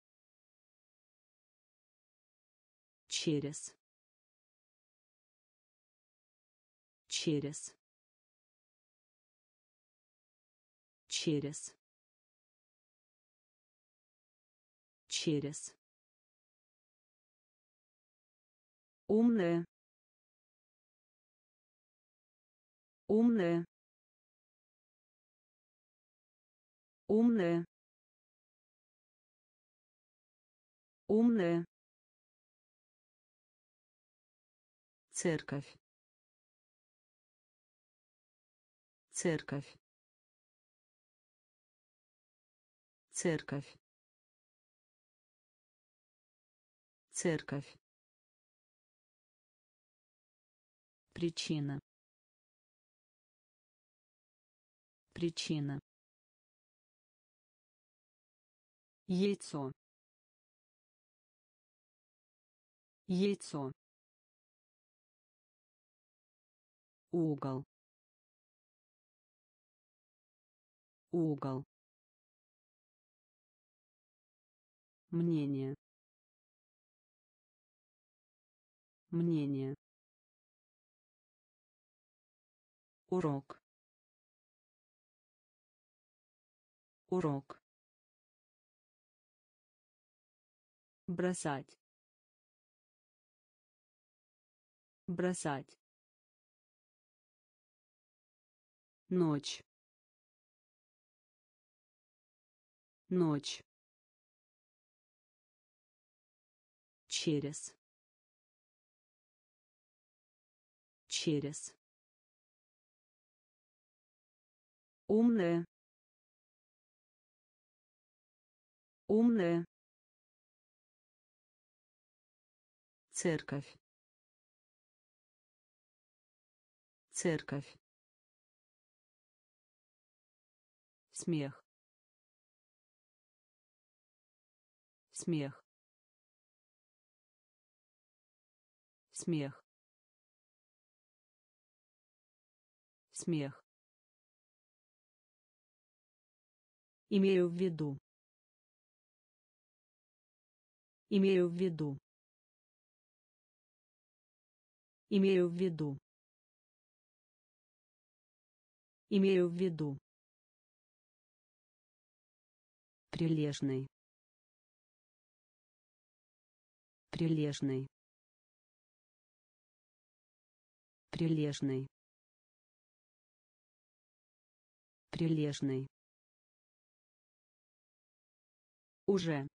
Speaker 1: Через. Через. Через. Через. Умная. Умная. Умная. Умная. Церковь. Церковь. Церковь. Церковь. Причина. Причина. Яйцо. Яйцо. Угол. Угол. Мнение. Мнение. Урок. Урок. Бросать. Бросать. Ночь. Ночь. Через. Через. Умная. Умная. Церковь. Церковь. Смех. Смех. Смех. Смех. Имею в виду. Имею в виду. Имею в виду. Имею в виду. Прилежный. Прилежный. Прилежный. Прилежный. Уже.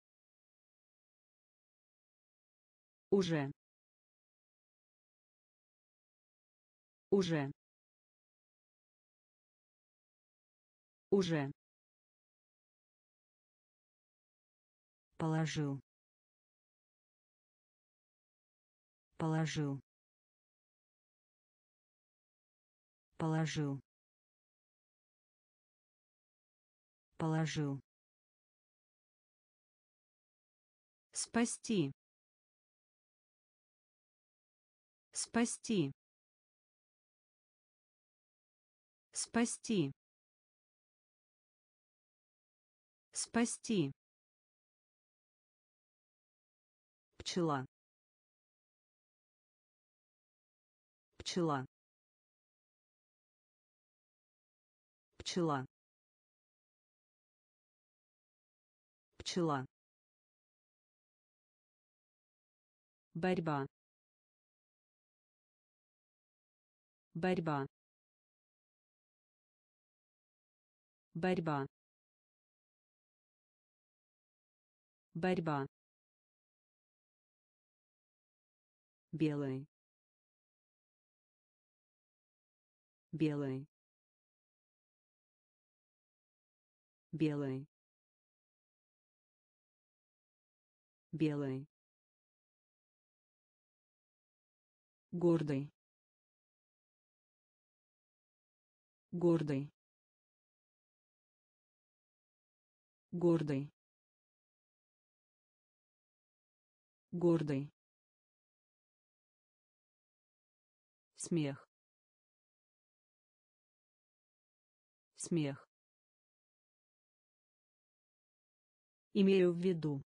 Speaker 1: Уже. Уже. Уже. Положил. Положил. Положил. Положил. Спасти. Спасти. Спасти. Спасти. Пчела. Пчела. Пчела. Пчела. Борьба. Борьба. борьба, борьба, белый, белый, белый, белый, гордый, гордый, гордый, гордый, смех, смех, имею в виду,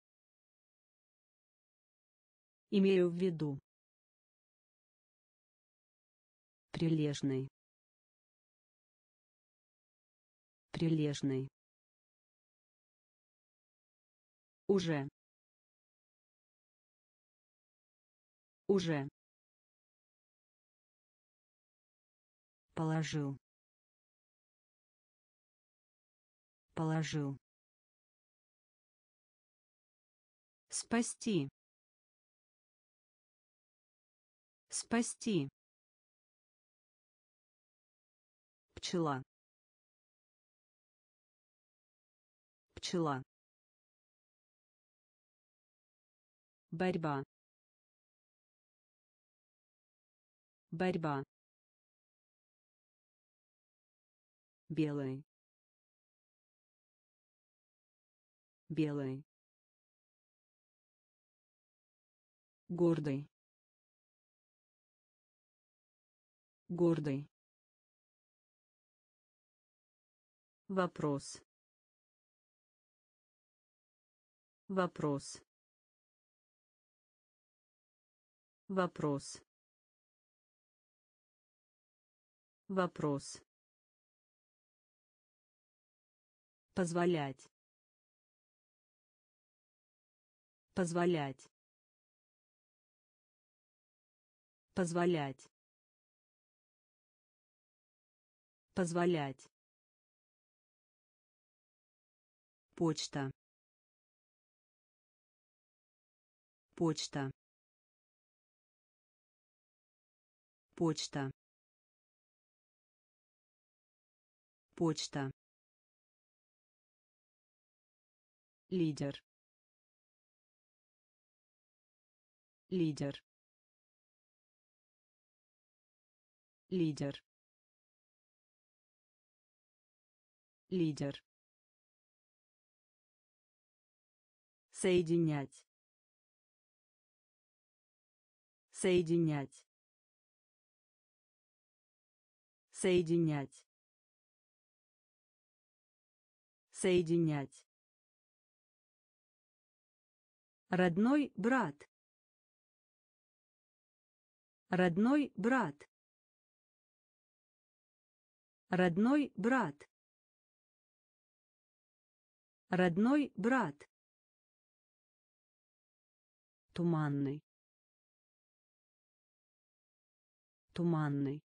Speaker 1: имею в виду, прилежный, прилежный, уже, уже, положил, положил, спасти, спасти, пчела, пчела, борьба, борьба, белый, белый, гордый, гордый, вопрос, вопрос, вопрос, вопрос, позволять, позволять, позволять, позволять, почта, почта, почта, почта, лидер, лидер, лидер, лидер, соединять, соединять, соединять, соединять, родной брат, родной брат, родной брат, родной брат, туманный, туманный,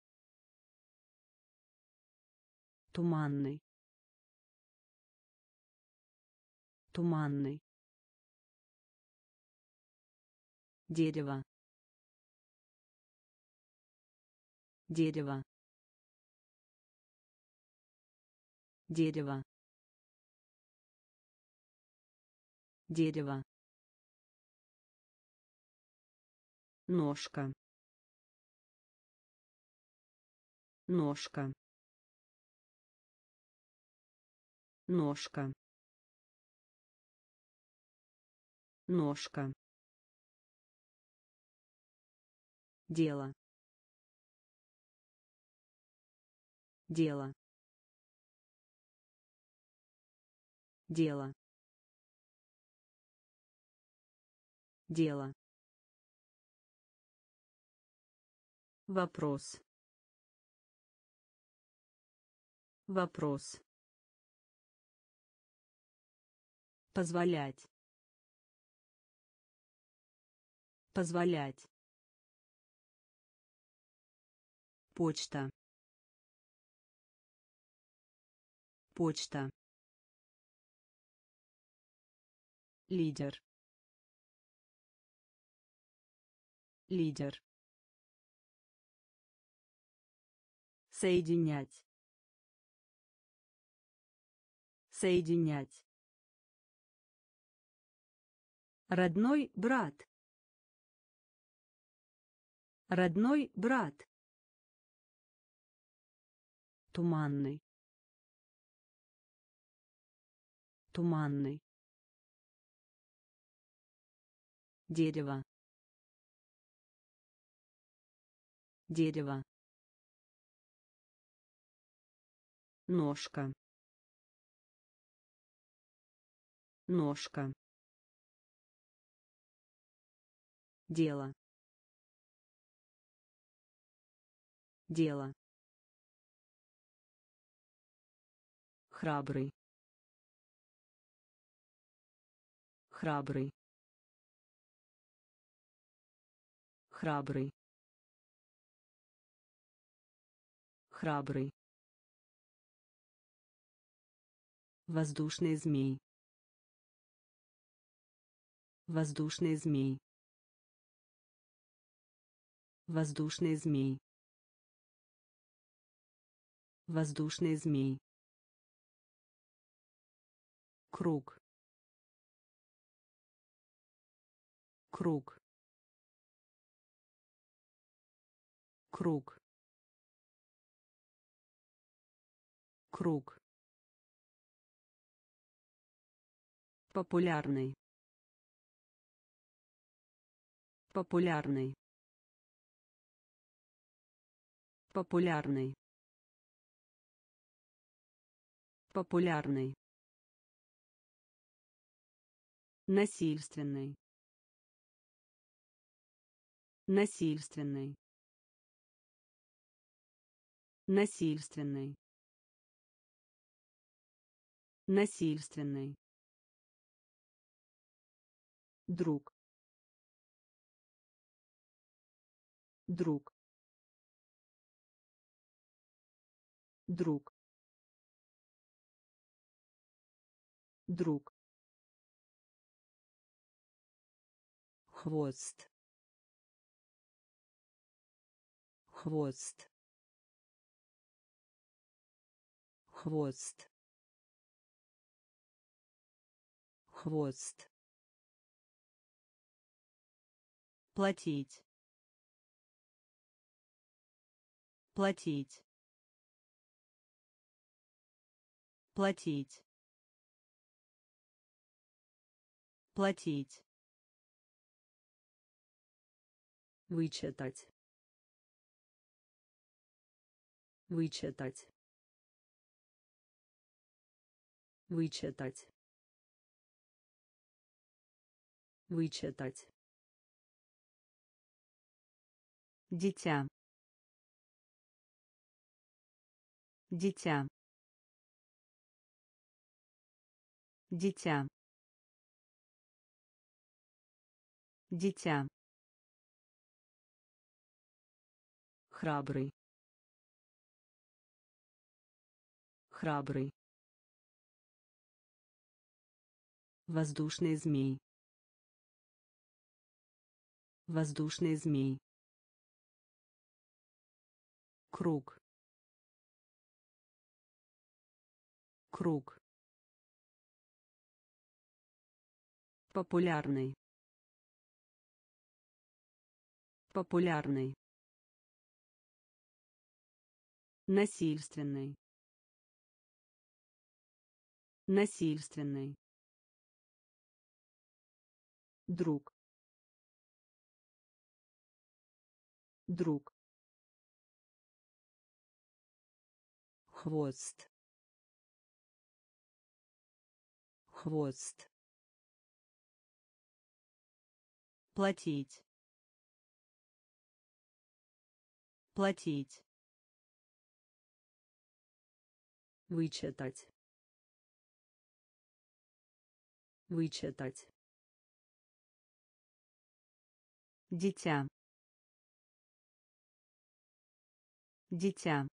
Speaker 1: туманный, туманный, дерево, дерево, дерево, дерево, ножка, ножка, ножка, ножка, дело, дело, дело, дело, вопрос, вопрос, позволять, позволять, почта, почта, лидер, лидер, соединять, соединять, родной брат, родной брат, туманный, туманный, дерево, дерево, ножка, ножка, дело, дело, храбрый, храбрый, храбрый, храбрый, воздушный змей, воздушный змей, воздушный змей, воздушный змей, круг, круг, круг, круг, популярный, популярный, популярный, популярный, насильственный, насильственный, насильственный, насильственный, друг, друг, друг, друг, хвост, хвост, хвост, хвост, платить, платить, платить, платить, вычитать, вычитать, вычитать, вычитать, дитя, дитя, дитя, дитя, храбрый, храбрый, воздушный змей, воздушный змей, круг, круг, популярный, популярный, насильственный, насильственный, друг, друг, хвост, хвост, платить, платить, вычитать, вычитать, дитя, дитя,